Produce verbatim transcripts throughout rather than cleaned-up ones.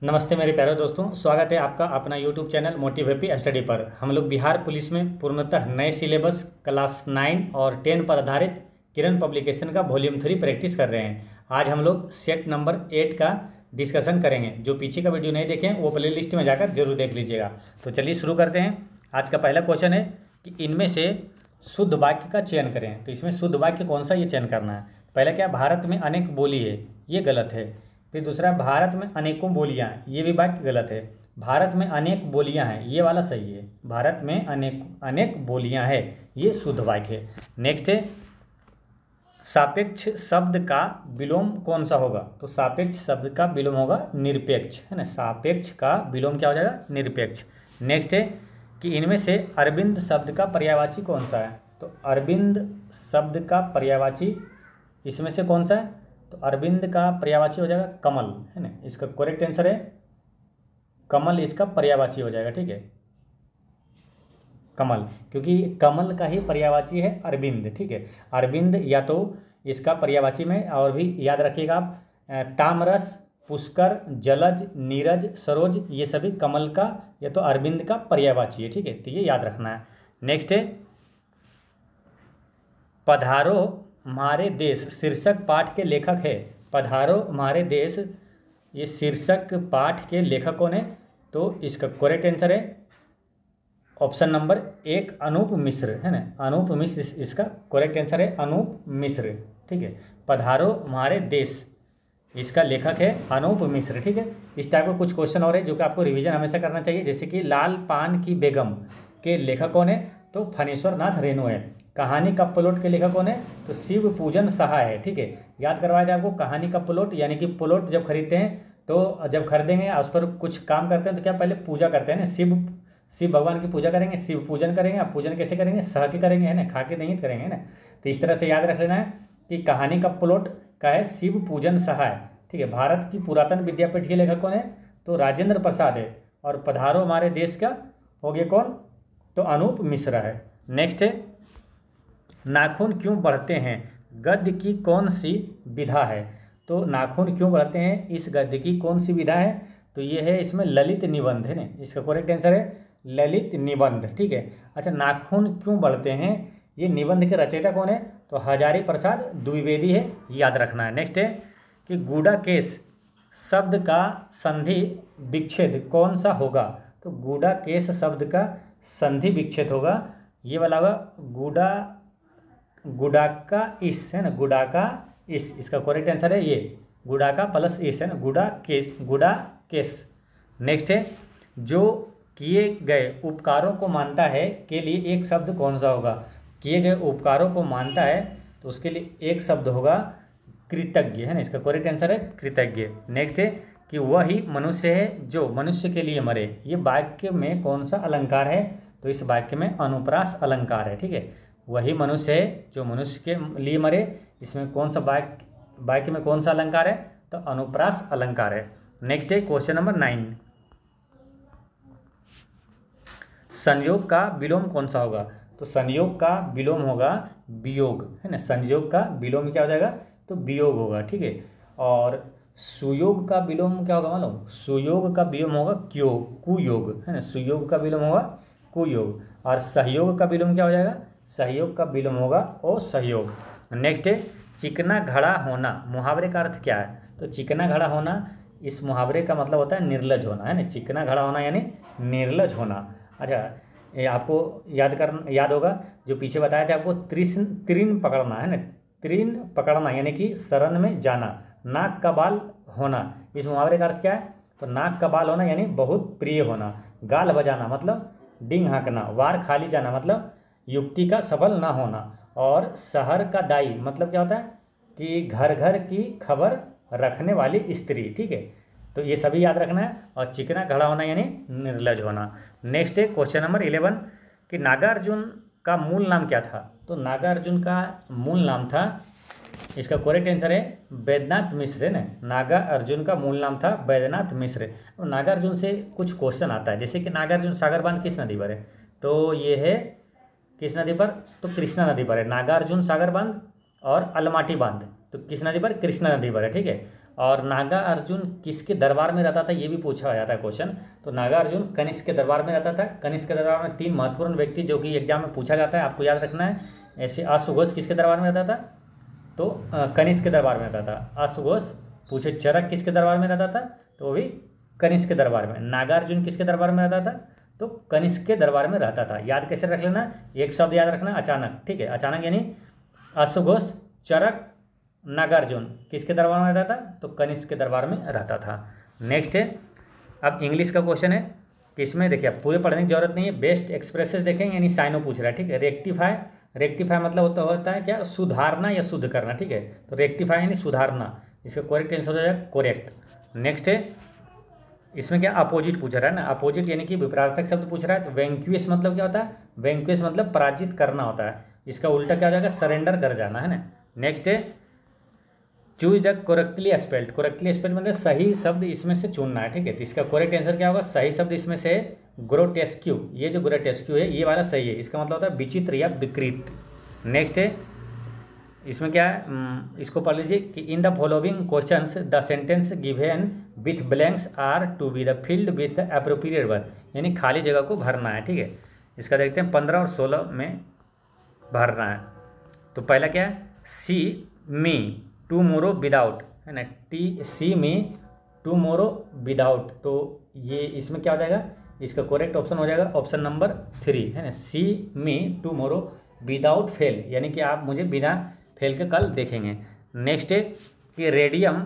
नमस्ते मेरे प्यारे दोस्तों, स्वागत है आपका अपना YouTube channel motive happy study पर। हम लोग बिहार पुलिस में पूर्णतः नए सिलेबस क्लास नाइन और टेन पर आधारित किरण पब्लिकेशन का वॉल्यूम थ्री प्रैक्टिस कर रहे हैं। आज हम लोग सेट नंबर एट का डिस्कशन करेंगे। जो पीछे का वीडियो नहीं देखें वो प्ले लिस्ट में जाकर जरूर देख लीजिएगा। तो चलिए शुरू करते हैं। आज का पहला क्वेश्चन है कि इनमें से शुद्ध वाक्य का चयन करें। तो इसमें शुद्ध वाक्य कौन सा ये चयन करना है। पहला क्या, भारत में अनेक बोली है, ये गलत है। फिर दूसरा, भारत में अनेकों बोलियां, ये भी वाक्य गलत है। भारत में अनेक बोलियां हैं, ये वाला सही है। भारत में अनेक अनेक बोलियां हैं, ये शुद्ध वाक्य है। नेक्स्ट है, सापेक्ष शब्द का विलोम कौन सा होगा। तो सापेक्ष शब्द का विलोम होगा निरपेक्ष, है ना। सापेक्ष का विलोम क्या हो जाएगा, निरपेक्ष। नेक्स्ट है कि इनमें से अरविंद शब्द का पर्यायवाची कौन सा है। तो अरविंद शब्द का पर्यायवाची इसमें से कौन सा है। तो अरविंद का पर्यायवाची हो जाएगा कमल, है ना। इसका करेक्ट आंसर है कमल, इसका पर्यायवाची हो जाएगा। ठीक है, कमल, क्योंकि कमल का ही पर्यायवाची है अरविंद। ठीक है, अरविंद या तो इसका पर्यायवाची में, और भी याद रखिएगा आप, तामरस, पुष्कर, जलज, नीरज, सरोज, ये सभी कमल का या तो अरविंद का पर्यायवाची है। ठीक है, तो ये याद रखना है। नेक्स्ट है, पधारो हमारे देश शीर्षक पाठ के लेखक है। पधारो हमारे देश, ये शीर्षक पाठ के लेखक कौन है। तो इसका करेक्ट आंसर है ऑप्शन नंबर एक, अनूप मिश्र, है ना। अनूप मिश्र इसका करेक्ट आंसर है, अनूप मिश्र। ठीक है, पधारो हमारे देश, इसका लेखक है अनूप मिश्र। ठीक है, इस टाइप का कुछ क्वेश्चन और है जो कि आपको रिवीजन हमेशा करना चाहिए। जैसे कि लाल पान की बेगम के लेखक कौन है। तो फणेश्वर नाथ रेणु है। कहानी का प्लॉट के लेखक कौन है। तो शिव पूजन सहाय है। ठीक है, याद करवाया था आपको, कहानी का प्लॉट यानी कि प्लॉट जब खरीदते हैं तो जब खरीदेंगे उस पर कुछ काम करते हैं तो क्या पहले पूजा करते हैं ना, शिव शिव भगवान की पूजा करेंगे, शिव पूजन करेंगे। आप पूजन कैसे करेंगे, सह के करेंगे, है ना, खा के नहीं करेंगे, है ना। तो इस तरह से याद रख लेना है कि कहानी का प्लॉट का है शिव पूजन सहाय। ठीक है, भारत की पुरातन विद्यापीठ के लेखक कौन है। तो राजेंद्र प्रसाद है। और पधारो हमारे देश का हो गया कौन, तो अनूप मिश्रा है। नेक्स्ट है, नाखून क्यों बढ़ते हैं, गद्य की कौन सी विधा है। तो नाखून क्यों बढ़ते हैं, इस गद्य की कौन सी विधा है। तो ये है इसमें ललित निबंध, है ना। इसका करेक्ट आंसर है ललित निबंध। ठीक है, अच्छा, नाखून क्यों बढ़ते हैं, ये निबंध के रचयिता कौन है। तो हजारी प्रसाद द्विवेदी है, याद रखना है। नेक्स्ट है कि गूढ़ाकेश शब्द का संधि विच्छेद कौन सा होगा। तो गूढ़ाकेश शब्द का संधि विच्छेद होगा ये वाला होगा, गूढ़ा गुडाका इस, है ना, गुडाका इस, इसका करेक्ट आंसर है ये गुडाका प्लस इस, है ना, गुडा केस, गुडा केस। नेक्स्ट है, जो किए गए उपकारों को मानता है के लिए एक शब्द कौन सा होगा। किए गए उपकारों को मानता है तो उसके लिए एक शब्द होगा कृतज्ञ, है ना। इसका करेक्ट आंसर है कृतज्ञ। नेक्स्ट है कि वही मनुष्य है जो मनुष्य के लिए मरे, ये वाक्य में कौन सा अलंकार है। तो इस वाक्य में अनुप्रास अलंकार है। ठीक है, वही मनुष्य है जो मनुष्य के लिए मरे, इसमें कौन सा वाक्य वाक्य में कौन सा अलंकार है। तो अनुप्रास अलंकार है। नेक्स्ट है क्वेश्चन नंबर नाइन, संयोग का विलोम कौन सा होगा। तो संयोग का विलोम होगा वियोग, है ना। संयोग का विलोम क्या हो जाएगा, तो वियोग होगा। ठीक है, और सुयोग का विलोम क्या होगा मालूम, सुयोग का विलोम होगा क्यो कुयोग, है ना। सुयोग का विलोम होगा कुयोग। और सहयोग का विलोम क्या हो जाएगा, सहयोग का विलोम होगा असहयोग। नेक्स्ट है, चिकना घड़ा होना मुहावरे का अर्थ क्या है। तो चिकना घड़ा होना, इस मुहावरे का मतलब होता है निर्लज होना, है ना। चिकना घड़ा होना यानी निर्लज होना। अच्छा, ये आपको याद कर याद होगा जो पीछे बताया था आपको, त्रिन त्रिन पकड़ना, है ना। त्रिन पकड़ना यानी कि शरण में जाना। नाक का बाल होना, इस मुहावरे का अर्थ क्या है। तो नाक का बाल होना यानी बहुत प्रिय होना। गाल बजाना मतलब डिंग हाँकना। वार खाली जाना मतलब युक्ति का सफल ना होना। और शहर का दाई मतलब क्या होता है कि घर घर की खबर रखने वाली स्त्री। ठीक है, तो ये सभी याद रखना है। और चिकना घड़ा होना यानी निर्लज होना। नेक्स्ट है क्वेश्चन नंबर इलेवन कि नागार्जुन का मूल नाम क्या था। तो नागार्जुन का मूल नाम था, इसका करेक्ट आंसर है बैद्यनाथ मिश्र, है ना। नागा अर्जुन का मूल नाम था बैद्यनाथ मिश्र। तो नागार्जुन से कुछ क्वेश्चन आता है, जैसे कि नागार्जुन सागर बांध किस नदी पर है। तो ये है किस नदी पर, तो कृष्णा नदी पर है। नागार्जुन सागर बांध और अलमाटी बांध तो किस नदी पर, कृष्णा नदी पर है। ठीक है, और नागा अर्जुन किसके दरबार में रहता था, ये भी पूछा जाता है क्वेश्चन। तो नागा अर्जुन कनिष्क के दरबार में रहता था। कनिष्क के दरबार में तीन महत्वपूर्ण व्यक्ति जो कि एग्जाम में पूछा जाता है, आपको याद रखना है। ऐसे अश्वघोष किसके दरबार में रहता था, तो कनिष्क के दरबार में रहता था अश्वघोष। पूछे चरक किसके दरबार में रहता था, तो वो भी कनिष्क के दरबार में। नागार्जुन किसके दरबार में रहता था, तो कनिष्क के दरबार में रहता था। याद कैसे रख लेना, एक शब्द याद रखना, अचानक, ठीक है। अचानक यानी अश्वघोष, चरक, नागार्जुन किसके दरबार में रहता था, तो कनिष्क के दरबार में रहता था। नेक्स्ट है, अब इंग्लिश का क्वेश्चन है कि इसमें देखिए आप पूरे पढ़ने की जरूरत नहीं है, बेस्ट एक्सप्रेसेस देखेंगे, यानी साइनो पूछ रहा है, ठीक है। रेक्टिफाई, रेक्टिफाई मतलब होता होता है क्या, सुधारना या शुद्ध करना, ठीक है। तो रेक्टिफाई यानी सुधारना, इसका करेक्ट आंसर हो जाएगा करेक्ट। नेक्स्ट है, इसमें क्या अपोजिट पूछ रहा है ना, अपोजिट यानी कि विपरीतार्थक शब्द पूछ रहा है। तो वैंक्विश मतलब क्या होता है, वैंक्विश मतलब पराजित करना होता है, इसका उल्टा क्या हो जाएगा, सरेंडर कर जाना, है ना। नेक्स्ट है, choose the correctly spelled, correctly spelled मतलब सही शब्द इसमें से चुनना है, ठीक है। तो इसका करेक्ट आंसर क्या होगा, सही शब्द इसमें से ग्रोटेस्क्यू, ये जो ग्रोटेस्क्यू है ये वाला सही है, इसका मतलब होता है विचित्र या विकृत। नेक्स्ट है, इसमें क्या है, इसको पढ़ लीजिए कि in the following questions the sentence given with blanks are to be the filled with the appropriate word, यानी खाली जगह को भरना है, ठीक है। इसका देखते हैं पंद्रह और सोलह में भरना है। तो पहला क्या है, सी मी टूमोरो विदाउट, है ना, टी सी मी टूमोरो विदाउट, तो ये इसमें क्या हो जाएगा, इसका करेक्ट ऑप्शन हो जाएगा ऑप्शन नंबर थ्री, है ना। See me tomorrow without fail, यानी कि आप मुझे बिना फेल के कल देखेंगे। नेक्स्ट है कि रेडियम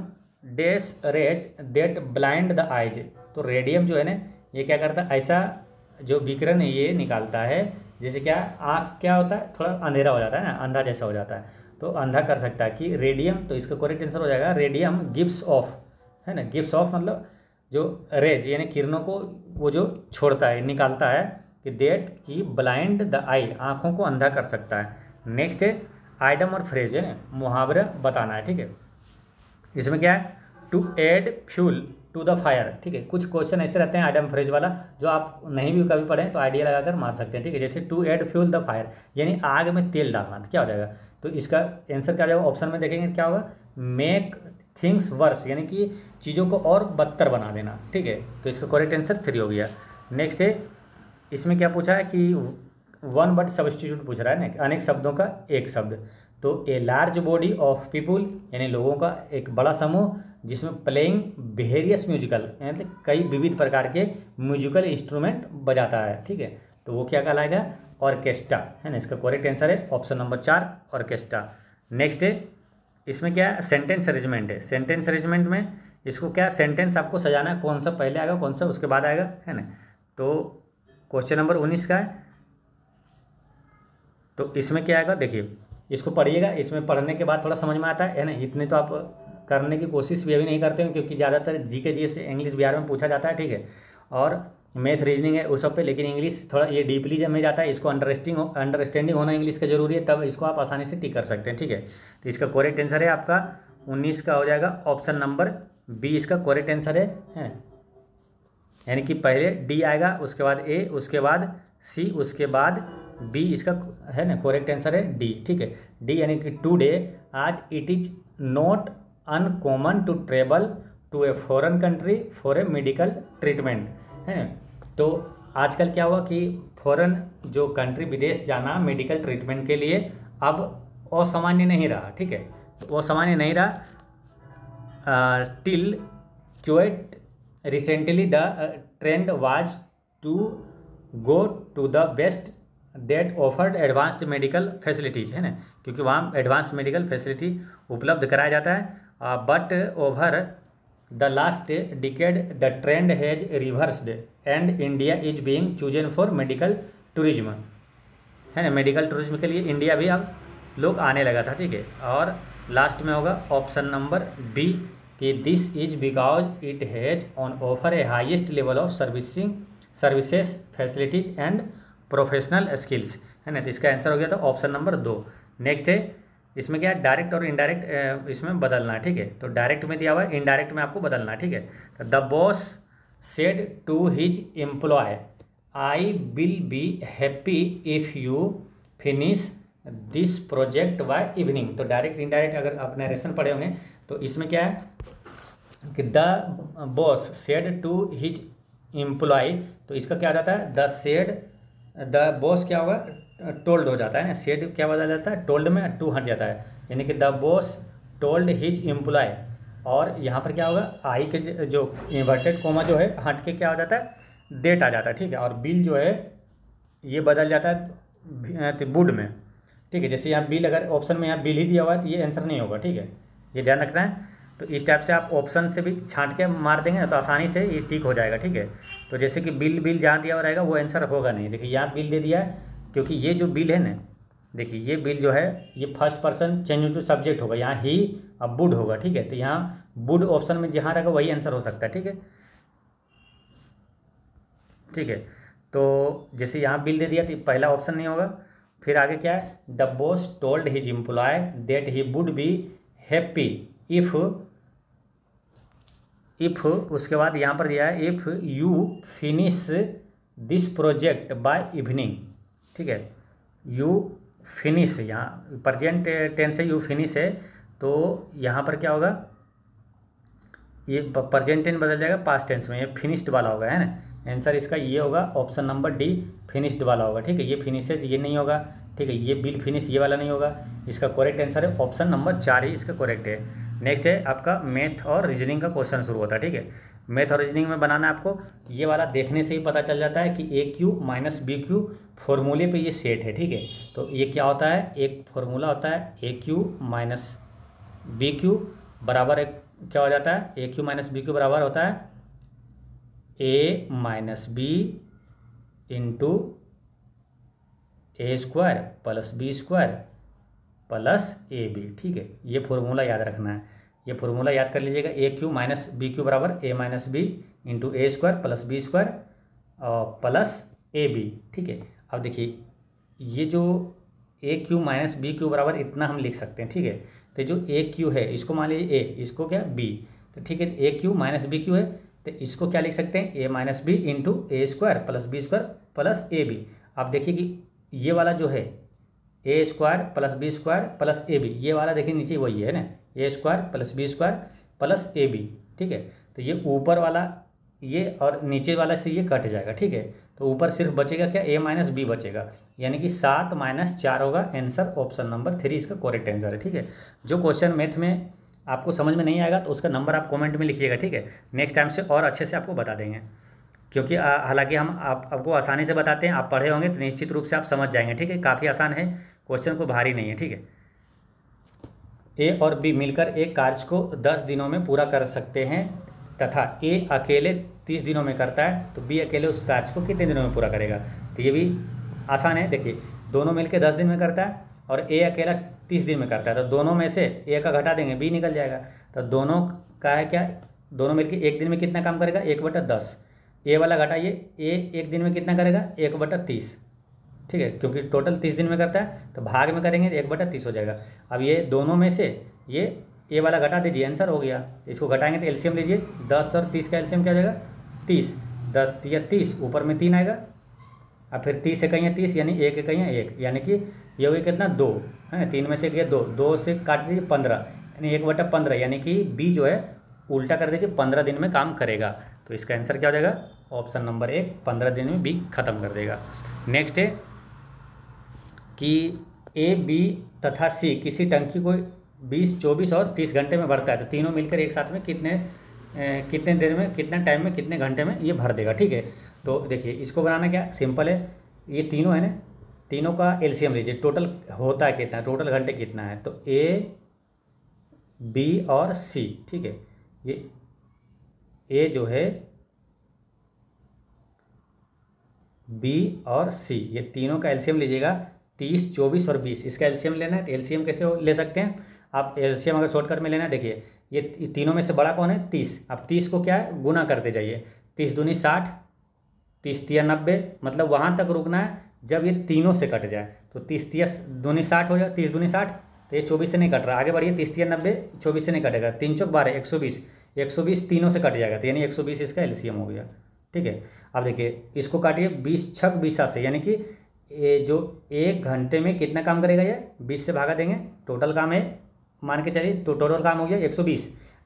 डेस rays that blind the eyes, तो रेडियम जो है ना ये क्या करता है, ऐसा जो विकिरण है ये निकालता है जैसे क्या आँख क्या होता है, थोड़ा अंधेरा हो जाता है ना, अंधा जैसा हो जाता है, तो अंधा कर सकता है कि रेडियम, तो इसका करेक्ट आंसर हो जाएगा रेडियम गिव्स ऑफ, है ना। गिव्स ऑफ मतलब जो रेज यानी किरणों को वो जो छोड़ता है, निकालता है, कि डेट की ब्लाइंड द आई, आँखों को अंधा कर सकता है। नेक्स्ट है आइटम और फ्रेज, है ना, मुहावरा बताना है, ठीक है। इसमें क्या है, to add fuel to the fire, ठीक है। कुछ क्वेश्चन ऐसे रहते हैं आइटम फ्रेज वाला जो आप नहीं भी कभी पढ़ें तो आइडिया लगाकर मार सकते हैं, ठीक है। जैसे to add fuel the fire यानी आग में तेल डालना, तो क्या हो जाएगा, तो इसका आंसर क्या हो जाएगा, ऑप्शन में देखेंगे क्या होगा, मेक थिंग्स वर्स, यानी कि चीज़ों को और बदतर बना देना, ठीक है। तो इसका करेक्ट आंसर थ्री हो गया। नेक्स्ट है, इसमें क्या पूछा है कि वन वर्ड सब्स्टिट्यूट पूछ रहा है ना, अनेक शब्दों का एक शब्द। तो a large body of people यानी लोगों का एक बड़ा समूह जिसमें प्लेइंग वेरियस म्यूजिकल यानी कई विविध प्रकार के म्यूजिकल इंस्ट्रूमेंट बजाता है, ठीक है। तो वो क्या कहलाएगा, ऑर्केस्ट्रा, है ना। इसका करेक्ट आंसर है ऑप्शन नंबर चार, ऑर्केस्ट्रा। नेक्स्ट है, इसमें क्या है, सेंटेंस अरेंजमेंट है। सेंटेंस अरेंजमेंट में इसको क्या सेंटेंस आपको सजाना है, कौन सा पहले आएगा कौन सा उसके बाद आएगा, है ना। तो क्वेश्चन नंबर उन्नीस का है, तो इसमें क्या आएगा, देखिए इसको पढ़िएगा, इसमें पढ़ने के बाद थोड़ा समझ में आता है, है ना। इतने तो आप करने की कोशिश भी अभी नहीं करते हैं क्योंकि ज़्यादातर जी के जी से इंग्लिश बिहार में पूछा जाता है, ठीक है, और मैथ रीजनिंग है उस सब पे, लेकिन इंग्लिश थोड़ा ये डीपली जब में जाता है, इसको अंडरस्टिंग अंडरस्टैंडिंग होना इंग्लिश का जरूरी है, तब इसको आप आसानी से टिक कर सकते हैं, ठीक है। तो इसका करेक्ट आंसर है आपका उन्नीस का हो जाएगा ऑप्शन नंबर बी, इसका करेक्ट आंसर है, है यानी कि पहले डी आएगा, उसके बाद ए, उसके बाद सी, उसके बाद बी, इसका है ना करेक्ट आंसर है डी, ठीक है। डी यानी कि टुडे, आज, it is not uncommon to travel to a foreign country for a medical treatment, है। तो आजकल क्या हुआ कि फॉरेन जो कंट्री, विदेश जाना मेडिकल ट्रीटमेंट के लिए अब असामान्य नहीं रहा, ठीक है। तो असामान्य नहीं रहा till quite recently the trend was to go to the best that offered advanced medical facilities, है ना, क्योंकि वहाँ एडवांस मेडिकल फैसिलिटी उपलब्ध कराया जाता है। But over the last decade the trend has reversed and India is being chosen for medical tourism, है ना। मेडिकल टूरिज्म के लिए इंडिया भी अब लोग आने लगा था, ठीक है। और लास्ट में होगा ऑप्शन नंबर बी कि this is because it has on offer a highest level of servicing services facilities and professional skills, है ना। तो इसका आंसर हो गया था ऑप्शन नंबर दो। नेक्स्ट है, इसमें क्या है, डायरेक्ट और इनडायरेक्ट इसमें बदलना है, ठीक है। तो डायरेक्ट में दिया हुआ है, इनडायरेक्ट में आपको बदलना है, ठीक है। तो the boss said to his employ I will be happy if you finish this project by evening. तो डायरेक्ट इनडायरेक्ट अगर आप नरेशन पढ़े होंगे तो इसमें क्या है, कि the boss said to his employ, तो इसका क्या हो जाता है, द सेड, द बॉस क्या होगा, टोल्ड हो जाता है ना, सेड क्या बदल जाता है, टोल्ड में टू हट जाता है, यानी कि the boss told his employ. और यहाँ पर क्या होगा, आई के जो इन्वर्टेड कोमा जो है हट के क्या हो जाता है, डेट आ जाता है, ठीक है। और बिल जो है ये बदल जाता है वुड में, ठीक है। जैसे यहाँ बिल, अगर ऑप्शन में यहाँ बिल ही दिया हुआ है तो ये आंसर नहीं होगा, ठीक है, ये ध्यान रखना है। तो इस टाइप से आप ऑप्शन से भी छांट के मार देंगे ना तो आसानी से ये टिक हो जाएगा, ठीक है। तो जैसे कि बिल बिल जहाँ दिया हुआ रहेगा वो आंसर होगा नहीं। देखिए यहाँ बिल दे दिया है, क्योंकि ये जो बिल है ना, देखिए ये बिल जो है ये first person change to subject होगा, यहाँ ही अब वुड होगा, ठीक है। तो यहाँ वुड ऑप्शन में जहाँ रहेगा वही आंसर हो सकता है, ठीक है, ठीक है। तो जैसे यहाँ बिल दे दिया तो पहला ऑप्शन नहीं होगा। फिर आगे क्या है, the boss told his employ that he would be happy if, if उसके बाद यहाँ पर दिया है if you finish this project by evening, ठीक है। यू फिनिश, यहाँ प्रेजेंट टेंस है, यू फिनिश है, तो यहाँ पर क्या होगा, ये प्रेजेंट टेंस बदल जाएगा पास्ट टेंस में, ये फिनिश्ड वाला होगा, है ना। आंसर इसका ये होगा ऑप्शन नंबर डी, फिनिश्ड वाला होगा, ठीक है। ये फिनिशेज ये नहीं होगा, ठीक है, ये बिल फिनिश ये वाला नहीं होगा। इसका करेक्ट आंसर है ऑप्शन नंबर चार ही इसका करेक्ट है। नेक्स्ट है आपका मैथ और रीजनिंग का क्वेश्चन शुरू होता है, ठीक है। मैथ और रीजनिंग में बनाना आपको ये वाला देखने से ही पता चल जाता है कि A cube minus B cube फॉर्मूले पे ये सेट है, ठीक है। तो ये क्या होता है, एक फॉर्मूला होता है A cube minus B cube बराबर एक क्या हो जाता है, A cube minus B cube बराबर होता है A minus B into A square plus B square plus A B, ठीक है। ये फॉर्मूला याद रखना है, ये फॉर्मूला याद कर लीजिएगा, A cube minus B cube बराबर A minus B into A square plus B square plus A B, ठीक है। अब देखिए ये जो A cube minus B cube बराबर इतना हम लिख सकते हैं, ठीक है। तो जो ए क्यू है इसको मान लीजिए ए, इसको क्या बी, तो ठीक है, A cube minus B cube है तो इसको क्या लिख सकते हैं, A minus B into A square plus B square plus A B. आप देखिए कि ये वाला जो है A square plus B square plus A B, ये वाला देखिए नीचे वही है ना, A square plus B square plus A B, ठीक है। तो ये ऊपर वाला ये और नीचे वाला से ये कट जाएगा, ठीक है। तो ऊपर सिर्फ बचेगा क्या, ए माइनस बी बचेगा, यानी कि सात माइनस चार होगा आंसर, ऑप्शन नंबर थ्री इसका करेक्ट आंसर है, ठीक है। जो क्वेश्चन मैथ में आपको समझ में नहीं आएगा तो उसका नंबर आप कमेंट में लिखिएगा, ठीक है। नेक्स्ट टाइम से और अच्छे से आपको बता देंगे, क्योंकि हालांकि हम आप आपको आसानी से बताते हैं, आप पढ़े होंगे तो निश्चित रूप से आप समझ जाएंगे, ठीक है। काफ़ी आसान है, क्वेश्चन को भारी नहीं है, ठीक है। ए और बी मिलकर एक कार्य को दस दिनों में पूरा कर सकते हैं तथा ए अकेले तीस दिनों में करता है, तो बी अकेले उस कार्य को कितने दिनों में पूरा करेगा। तो ये भी आसान है, देखिए दोनों मिलकर दस दिन में करता है और ए अकेला तीस दिन में करता है, तो दोनों में से ए का घटा देंगे बी निकल जाएगा। तो दोनों का है क्या, दोनों मिलकर एक दिन में कितना काम करेगा, एक बटा दस, ए वाला घटाइए, ए एक दिन में कितना करेगा, एक बटा तीस, ठीक है, क्योंकि टोटल तीस दिन में करता है तो भाग में करेंगे तो एक बटा तीस हो जाएगा। अब ये दोनों में से ये ए वाला घटा दीजिए, आंसर हो गया। इसको घटाएंगे तो एलसीएम लीजिए, दस और तीस का एलसीएम क्या हो जाएगा, तीस, दस या तीस, ऊपर में तीन आएगा, अब फिर तीस से कहीं तीस यानी एक कहीं एक, यानी कि ये हुई कितना, दो है, तीन में से ये दो, दो से काट दीजिए पंद्रह, यानी एक बटा पंद्रह, यानी कि बी जो है उल्टा कर दीजिए, पंद्रह दिन में काम करेगा। तो इसका आंसर क्या हो जाएगा, ऑप्शन नंबर एक, पंद्रह दिन में बी खत्म कर देगा। नेक्स्ट है कि ए बी तथा सी किसी टंकी को बीस, चौबीस और तीस घंटे में भरता है, तो तीनों मिलकर एक साथ में कितने ए, कितने देर में, कितने टाइम में, कितने घंटे में ये भर देगा, ठीक है। तो देखिए इसको बनाना क्या सिंपल है, ये तीनों है ना, तीनों का एलसीएम लीजिए, टोटल होता है कितना, टोटल घंटे कितना है, तो ए बी और सी, ठीक है। ये ए जो है बी और सी, ये तीनों का एलसीएम लीजिएगा, तीस, चौबीस और बीस, इसका एलसीएम लेना है। तो एलसीएम कैसे ले सकते हैं आप, एलसीएम अगर शॉर्टकट में लेना है, देखिए ये तीनों में से बड़ा कौन है, तीस। अब तीस को क्या है, गुना करते जाइए, तीस दूनी साठ, तीस तिया नब्बे, मतलब वहाँ तक रुकना है जब ये तीनों से कट जाए। तो तीस तिया दूनी साठ हो जाए, तीस दूनी साठ, तो ये चौबीस से नहीं कट रहा, आगे बढ़िए, तीस तिया नब्बे, चौबीस से नहीं कटेगा, तीन चौक बारह, एक सौ बीस, एक सौ बीस तीनों से कट जाएगा, तो यानी एक सौ बीस इसका एलसीएम हो गया, ठीक है। अब देखिए इसको काटिए, बीस छक बीसा से, यानी कि ये जो एक घंटे में कितना काम करेगा, ये बीस से भागा देंगे, टोटल काम है मान के चलिए, तो टोटल काम हो गया एक सौ बीस,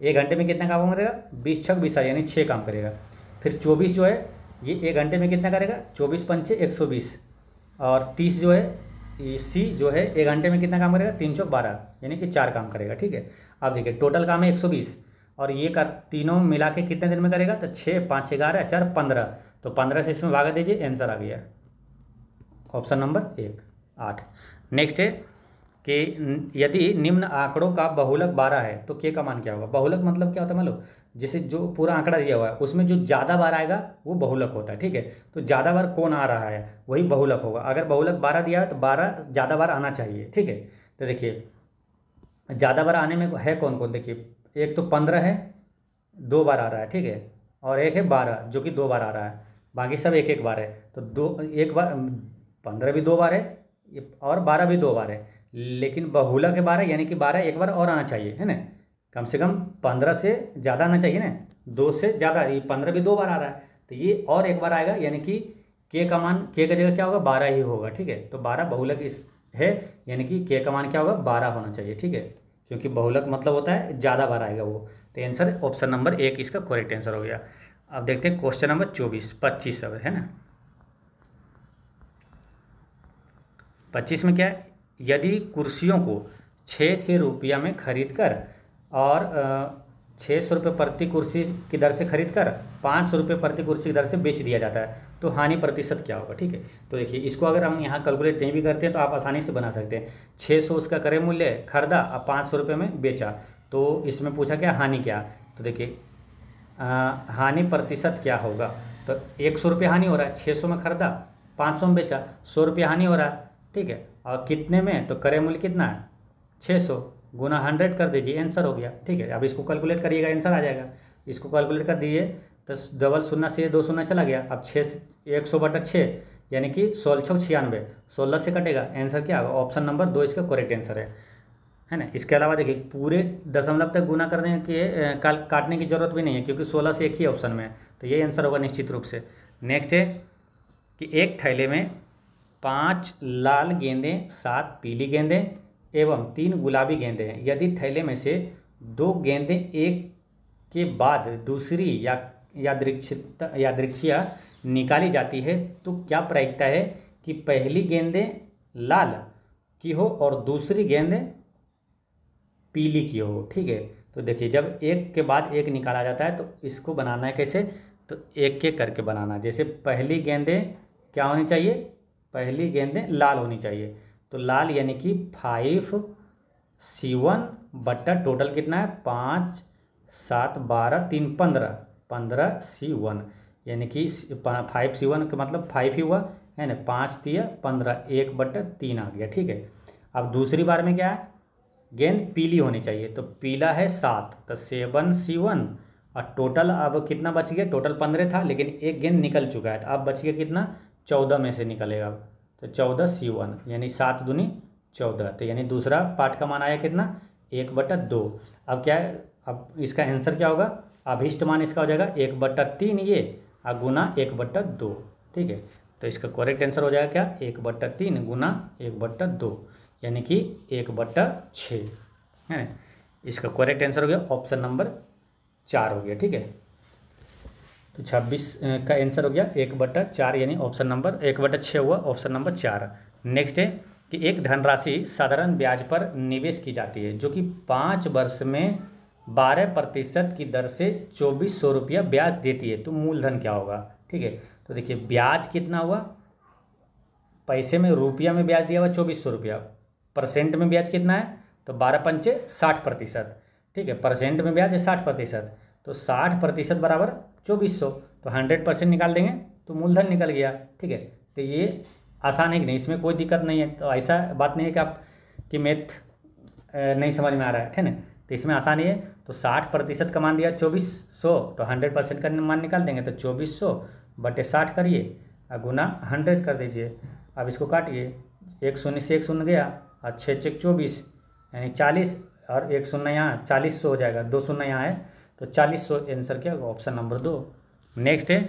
एक घंटे में कितना काम करेगा, बीस छक बीस यानी छः काम करेगा। फिर चौबीस जो है ये एक घंटे में कितना करेगा, चौबीस पंचे एक सौ बीस। और तीस जो है ये सी जो है एक घंटे में कितना काम करेगा, तीन चौक बारह यानी कि चार काम करेगा। ठीक है, अब देखिए टोटल काम है एक सौ बीस और ये कर तीनों मिला के कितने दिन में करेगा, तो छः पाँच ग्यारह चार पंद्रह, तो पंद्रह से इसमें भागा दीजिए, आंसर आ गया ऑप्शन नंबर एक आठ। नेक्स्ट है कि यदि निम्न आंकड़ों का बहुलक बारह है तो के का मान क्या होगा। बहुलक मतलब क्या होता है, मान लो जैसे जो पूरा आंकड़ा दिया हुआ है उसमें जो ज़्यादा बार आएगा वो बहुलक होता है। ठीक है, तो ज़्यादा बार कौन आ रहा है वही बहुलक होगा। अगर बहुलक बारह दिया है तो बारह ज़्यादा बार आना चाहिए। ठीक है, तो देखिए ज़्यादा बार आने में है कौन कौन, देखिए एक तो पंद्रह है दो बार आ रहा है। ठीक है, और एक है बारह जो कि दो बार आ रहा है, बाकी सब एक एक बार है। तो दो एक बार पंद्रह भी दो बार है और बारह भी दो बार है, लेकिन बहुलक है बारह यानी कि बारह एक बार और आना चाहिए, है ना। कम से कम पंद्रह से ज़्यादा आना चाहिए ना, दो से ज़्यादा, ये पंद्रह भी दो बार आ रहा है तो ये और एक बार आएगा यानी कि के का मान के का जगह क्या होगा, बारह ही होगा। ठीक है, तो बारह बहुलक इस है यानी कि के का मान क्या होगा, बारह होना चाहिए। ठीक है, क्योंकि बहुलक मतलब होता है ज़्यादा बार आएगा वो, तो आंसर ऑप्शन नंबर एक इसका करेक्ट आंसर हो गया। अब देखते हैं क्वेश्चन नंबर चौबीस पच्चीस अब है ना। पच्चीस में क्या है, यदि कुर्सियों को छः सौ रुपया में खरीद कर और छः सौ रुपये प्रति कुर्सी की दर से खरीद कर पाँच सौ रुपये प्रति कुर्सी की दर से बेच दिया जाता है तो हानि प्रतिशत क्या होगा। ठीक है, तो देखिए इसको अगर हम यहाँ कैलकुलेट नहीं भी करते हैं तो आप आसानी से बना सकते हैं। छः सौ उसका क्रय मूल्य खरीदा और पाँच सौ रुपये में बेचा, तो इसमें पूछा क्या हानि क्या, तो देखिए हानि प्रतिशत क्या होगा, तो एक सौ रुपये हानि हो रहा है, छः सौ में खरीदा पाँच सौ में बेचा, सौ रुपये हानि हो रहा है। ठीक है, और कितने में, तो क्रय मूल्य कितना है छः सौ गुना हंड्रेड कर दीजिए, आंसर हो गया। ठीक है, अब इसको कैलकुलेट करिएगा आंसर आ जाएगा। इसको कैलकुलेट कर दीजिए तो डबल शून्य से दो शून्य चला गया, अब छः एक सौ बटा छः यानी कि सोलह सौ छियानवे, सोलह से कटेगा, आंसर क्या होगा, ऑप्शन नंबर दो इसका करेक्ट आंसर है है ना। इसके अलावा देखिए पूरे दशमलव तक गुना करने के काटने की जरूरत भी नहीं है क्योंकि सोलह से एक ही ऑप्शन में है, तो ये आंसर होगा निश्चित रूप से। नेक्स्ट है कि एक थैले में पाँच लाल गेंदें सात पीली गेंदें एवं तीन गुलाबी गेंदें हैं। यदि थैले में से दो गेंदें एक के बाद दूसरी या यादृच्छिक यादृच्छिया निकाली जाती है तो क्या प्रायिकता है कि पहली गेंदें लाल की हो और दूसरी गेंदें पीली की हो। ठीक है, तो देखिए जब एक के बाद एक निकाला जाता है तो इसको बनाना है कैसे, तो एक एक करके बनाना। जैसे पहली गेंदें क्या होनी चाहिए, पहली गेंदें लाल होनी चाहिए, तो लाल यानी कि फाइव सी वन बट्टा टोटल कितना है पाँच सात बारह तीन पंद्रह, पंद्रह सी वन यानी कि फाइव सी वन का मतलब फाइव ही हुआ है ना, पाँच दिया पंद्रह, एक बट्टा तीन आ गया। ठीक है, अब दूसरी बार में क्या है, गेंद पीली होनी चाहिए, तो पीला है सात, तो सेवन सी वन और टोटल अब कितना बच गया, टोटल पंद्रह था लेकिन एक गेंद निकल चुका है, तो अब बच गया कितना, चौदह में से निकलेगा, तो चौदह सी वन यानी सात दूनी चौदह, तो यानी दूसरा पार्ट का मान आया कितना, एक बट्टा दो। अब क्या है, अब इसका आंसर क्या होगा, अभिष्ट मान इसका हो जाएगा एक बट्टा तीन ये और गुना एक बट्टा दो। ठीक है, तो इसका करेक्ट आंसर हो जाएगा क्या, एक बट्टा तीन गुना एक बट्टा दो यानी कि एक बट्टा छः है। इसका करेक्ट आंसर हो गया ऑप्शन नंबर चार हो गया। ठीक है, तो छब्बीस का आंसर हो गया एक बट्टा चार यानी ऑप्शन नंबर एक बट्टा छः हुआ ऑप्शन नंबर चार। नेक्स्ट है कि एक धनराशि साधारण ब्याज पर निवेश की जाती है जो कि पाँच वर्ष में बारह प्रतिशत की दर से चौबीस सौ रुपया ब्याज देती है, तो मूलधन क्या होगा। ठीक है, तो देखिए ब्याज कितना हुआ, पैसे में रुपया में ब्याज दिया हुआ चौबीस सौ रुपया, परसेंट में ब्याज कितना है, तो बारह पंचे साठ प्रतिशत। ठीक है, परसेंट में ब्याज है साठ प्रतिशत, तो साठ प्रतिशत बराबर चौबीस सौ, तो हंड्रेड परसेंट निकाल देंगे तो मूलधन निकल गया। ठीक है, तो ये आसान है कि नहीं, इसमें कोई दिक्कत नहीं है। तो ऐसा बात नहीं है कि आप कि मैथ नहीं समझ में आ रहा है है ना, तो इसमें आसानी है। तो साठ प्रतिशत का मान दिया चौबीस सौ, तो हंड्रेड परसेंट का मान निकाल देंगे, तो चौबीस सौ बटे साठ करिए और गुना हंड्रेड कर दीजिए। अब इसको काटिए, एक शून्य से एक शून्य गया और छः चेक चौबीस यानी चालीस, और एक शून्य यहाँ चालीस सौ हो जाएगा, दो शून्य यहाँ है तो चालीस सौ आंसर क्या होगा, ऑप्शन नंबर दो। नेक्स्ट है,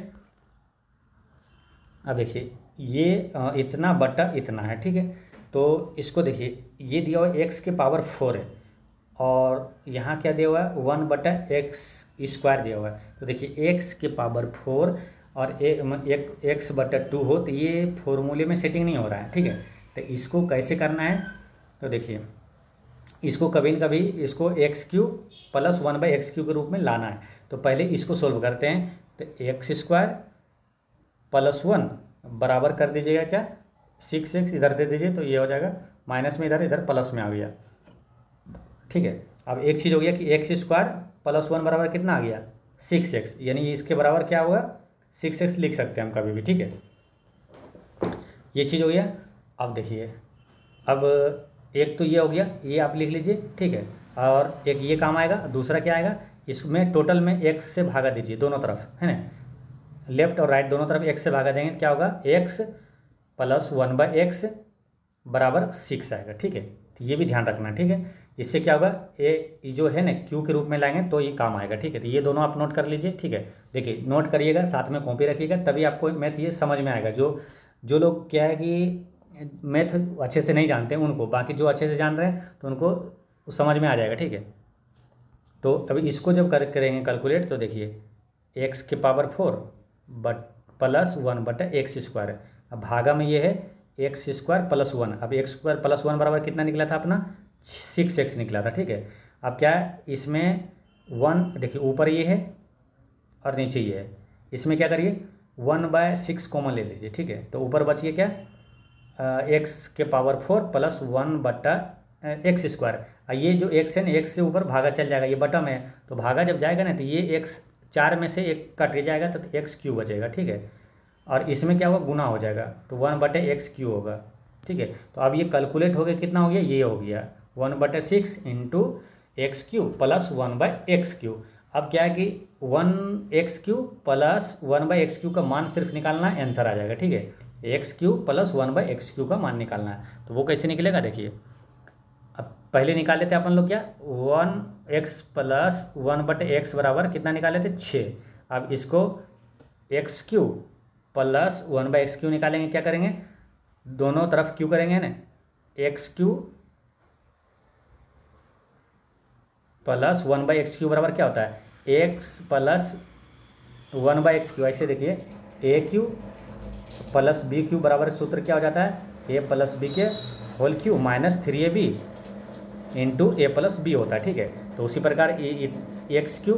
अब देखिए ये इतना बटा इतना है। ठीक है, तो इसको देखिए ये दिया हुआ एक्स के पावर फोर है और यहाँ क्या दिया हुआ है, वन बटा एक्स स्क्वायर दिया हुआ है। तो देखिए एक्स के पावर फोर और एक एक्स बटा टू हो, तो ये फॉर्मूले में सेटिंग नहीं हो रहा है, ठीक है। तो इसको कैसे करना है, तो देखिए इसको कभी न कभी इसको X cube plus one by X cube के रूप में लाना है। तो पहले इसको सोल्व करते हैं। तो एक्स स्क्वायर प्लस वन बराबर कर दीजिएगा क्या, सिक्स एक्स इधर दे दीजिए, तो ये हो जाएगा माइनस में, इधर इधर प्लस में आ गया, ठीक है। अब एक चीज़ हो गया कि एक्स स्क्वायर प्लस वन बराबर कितना आ गया, सिक्स एक्स, यानी इसके बराबर क्या होगा, सिक्स एक्स लिख सकते हैं हम कभी भी, ठीक है। ये चीज़ हो गया। अब देखिए, अब एक तो ये हो गया, ये आप लिख लीजिए, ठीक है। और एक ये काम आएगा, दूसरा क्या आएगा, इसमें टोटल में एक्स से भागा दीजिए दोनों तरफ, है ना, लेफ्ट और राइट दोनों तरफ एक्स से भागा देंगे, क्या होगा, X plus one by X बराबर सिक्स आएगा, ठीक है। तो ये भी ध्यान रखना, ठीक है। इससे क्या होगा, ए जो है ना क्यू के रूप में लाएंगे तो ये काम आएगा, ठीक है। तो ये दोनों आप नोट कर लीजिए, ठीक है। देखिए नोट करिएगा, साथ में कॉपी रखिएगा, तभी आपको मैथ ये समझ में आएगा। जो जो लोग क्या है कि मैथ अच्छे से नहीं जानते हैं उनको, बाकी जो अच्छे से जान रहे हैं तो उनको समझ में आ जाएगा, ठीक है। तो अभी इसको जब कर करेंगे कैलकुलेट, तो देखिए एक्स के पावर फोर बट प्लस वन बटा एक्स स्क्वायर, अब भागा में ये है एक्स स्क्वायर प्लस वन। अब एक्स स्क्वायर प्लस वन बराबर कितना निकला था अपना, सिक्स एक्स निकला था, ठीक है। अब क्या है, इसमें वन देखिए ऊपर ये है और नीचे ये है, इसमें क्या करिए वन बाय सिक्स कॉमन ले लीजिए, ठीक है। तो ऊपर बचिए क्या, एक्स के पावर फोर प्लस वन बटा एक्स स्क्वायर। ये जो एक्स है ना, एक्स से ऊपर भागा चल जाएगा, ये बटा में, तो भागा जब जाएगा ना तो ये एक्स चार में से एक कट जाएगा तो एक्स क्यू बचेगा, ठीक है। और इसमें क्या होगा, गुना हो जाएगा, तो वन बटे एक्स क्यू होगा, ठीक है। तो अब ये कैलकुलेट हो गया, कितना हो गया, ये हो गया वन बटे six into X cube plus one by X cube. अब क्या है कि one X cube plus one by X cube का मान सिर्फ निकालना है, आंसर आ जाएगा, ठीक है। X cube plus one by X cube का मान निकालना है, तो वो कैसे निकलेगा, देखिए अब पहले निकाले थे अपन लोग क्या, वन एक्स प्लस वन बटे एक्स बराबर कितना निकाले थे, छः। अब इसको X cube plus one by X cube निकालेंगे, क्या करेंगे, दोनों तरफ क्यू करेंगे ना, X cube plus one by X cube बराबर क्या होता है, X plus one by X cube. ऐसे देखिए A cube plus B cube बराबर सूत्र क्या हो जाता है, ए प्लस बी के whole cube minus three A B into A plus B होता है, ठीक है। तो उसी प्रकार X cube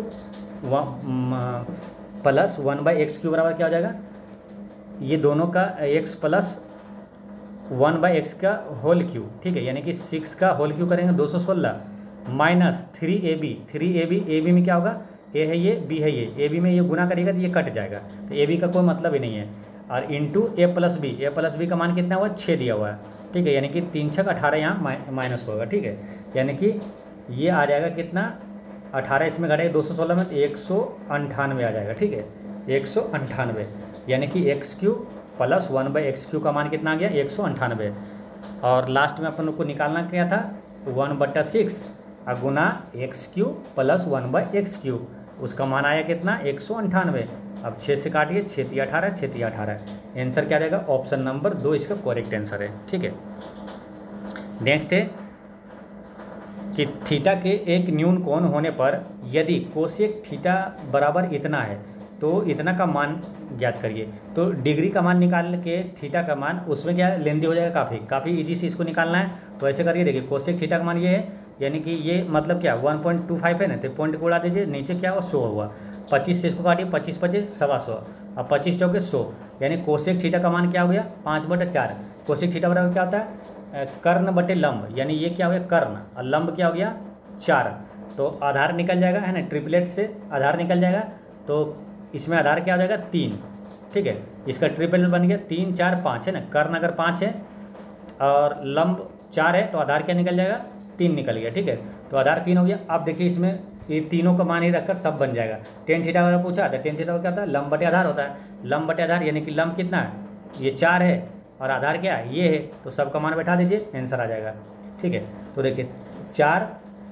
plus one by X cube बराबर क्या हो जाएगा, ये दोनों का X plus one by X का होल क्यू, ठीक है, यानी कि सिक्स का होल क्यू करेंगे दो सौ सोलह minus three A B, three A B, A B में क्या होगा, ए है ये, बी है ये, ए बी में ये गुना करेगा तो ये कट जाएगा, तो ए बी का कोई मतलब ही नहीं है। और into A plus B, A plus B का मान कितना हुआ, छः दिया हुआ है, ठीक है, यानी कि तीन छः अठारह यहाँ माइनस होगा, ठीक है। यानी कि ये आ जाएगा कितना, अठारह इसमें घटेगा दो सौ सोलह में, तो एक सौ अंठानवे आ जाएगा, ठीक है, एक सौ अंठानवे, यानी कि X cube plus one by X cube का मान कितना आ गया, एक सौ अंठानवे। और लास्ट में अपन लोग को निकालना क्या था, वन बट्टा सिक्स गुना X cube plus one by X cube, उसका मान आया कितना, एक सौ अंठानवे। अब छः से काटिए, छः तीन अठारह, छः तीन अठारह, आंसर क्या रहेगा, ऑप्शन नंबर दो इसका करेक्ट आंसर है, ठीक है। नेक्स्ट है कि थीटा के एक न्यून कोण होने पर यदि कोसेक थीटा बराबर इतना है तो इतना का मान ज्ञात करिए। तो डिग्री का मान निकाल के थीटा का मान, उसमें क्या लेंदी हो जाएगा, काफ़ी काफ़ी इजी से इसको निकालना है। तो ऐसे करिए, देखिए कोसेक थीटा का मान ये है, यानी कि ये मतलब क्या वन पॉइंट टू फाइव है ना, तो पॉइंट को उड़ा दीजिए, नीचे क्या हुआ, सौ हुआ, पच्चीस से इसको काटिए, पच्चीस पच्चीस सवा सौ, अब पच्चीस चौके सौ, यानी कोसेक थीटा का मान क्या हो गया, पाँच बटे चार। कोसेक थीटा बराबर क्या होता है, कर्ण बटे लंब, यानी ये क्या हो गया कर्ण और लंब क्या हो गया चार। तो आधार निकल जाएगा, है ना, ट्रिपलेट से आधार निकल जाएगा, तो इसमें आधार क्या हो जाएगा, तीन, ठीक है। इसका ट्रिपलेट बन गया तीन चार पाँच, है ना, कर्ण अगर पाँच है और लंब चार है तो आधार क्या निकल जाएगा, तीन निकल गया, ठीक है। तो आधार तीन हो गया। अब देखिए इसमें ये तीनों का मान ही रखकर सब बन जाएगा। टेन थीटा वाला पूछा था, टेन थीटा क्या होता है, लंब बटे आधार होता है, लंब बटे आधार, यानी कि लंब कितना है, ये चार है और आधार क्या है, ये है, तो सबका मान बैठा दीजिए, आंसर आ जाएगा, ठीक है। तो देखिए चार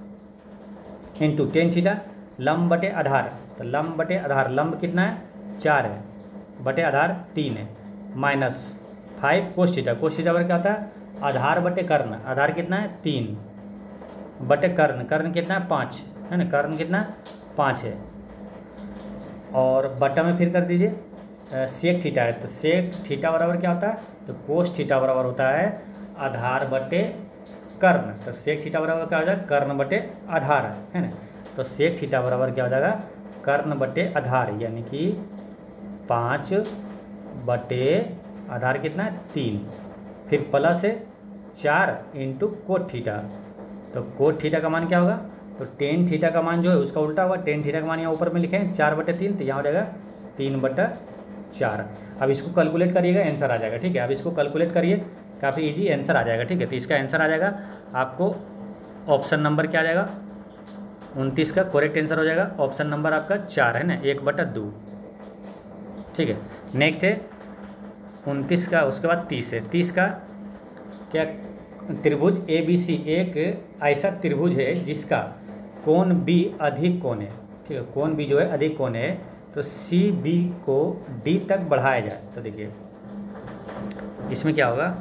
इंटू टेन थीटा लंब बटे आधार, तो लंब बटे आधार, लंब कितना है चार है, बटे आधार तीन है, minus five cos theta, cos theta पर क्या होता है आधार बटे कर्ण, आधार कितना है तीन, बटे कर्ण, कर्ण कितना है पाँच है ना, कर्ण कितना पाँच है। और बटा में फिर कर दीजिए सेक थीटा है, तो सेक थीटा बराबर क्या होता है, तो कोस थीटा बराबर होता है आधार बटे कर्ण। तो सेक थीटा बराबर क्या हो जाएगा, कर्ण बटे आधार है ना। तो सेक थीटा बराबर क्या हो जाएगा, कर्ण बटे आधार, यानी कि पाँच बटे आधार कितना है तीन, फिर प्लस है चार इंटू कोट थीटा। तो कोट थीटा का मान क्या होगा, तो टेन थीटा का मान जो है उसका उल्टा होगा। टेन थीटा का मान यहाँ ऊपर में लिखे हैं चार बटे तीन, तो यहाँ हो जाएगा तीन बटा चार। अब इसको कैलकुलेट करिएगा, आंसर आ जाएगा। ठीक है, अब इसको कैलकुलेट करिए, काफ़ी इजी आंसर आ जाएगा। ठीक है, तो इसका आंसर आ जाएगा आपको ऑप्शन नंबर क्या आ जाएगा, उनतीस का करेक्ट आंसर हो जाएगा। ऑप्शन नंबर आपका चार है ना, एक बटा दो। ठीक है, नेक्स्ट है उनतीस का, उसके बाद तीस है। तीस का क्या, त्रिभुज ए बी सी एक ऐसा त्रिभुज है जिसका कोण बी अधिक कोण है। ठीक है, कोण बी जो है अधिक कोण है, तो सी बी को डी तक बढ़ाया जाए। तो देखिए इसमें क्या होगा,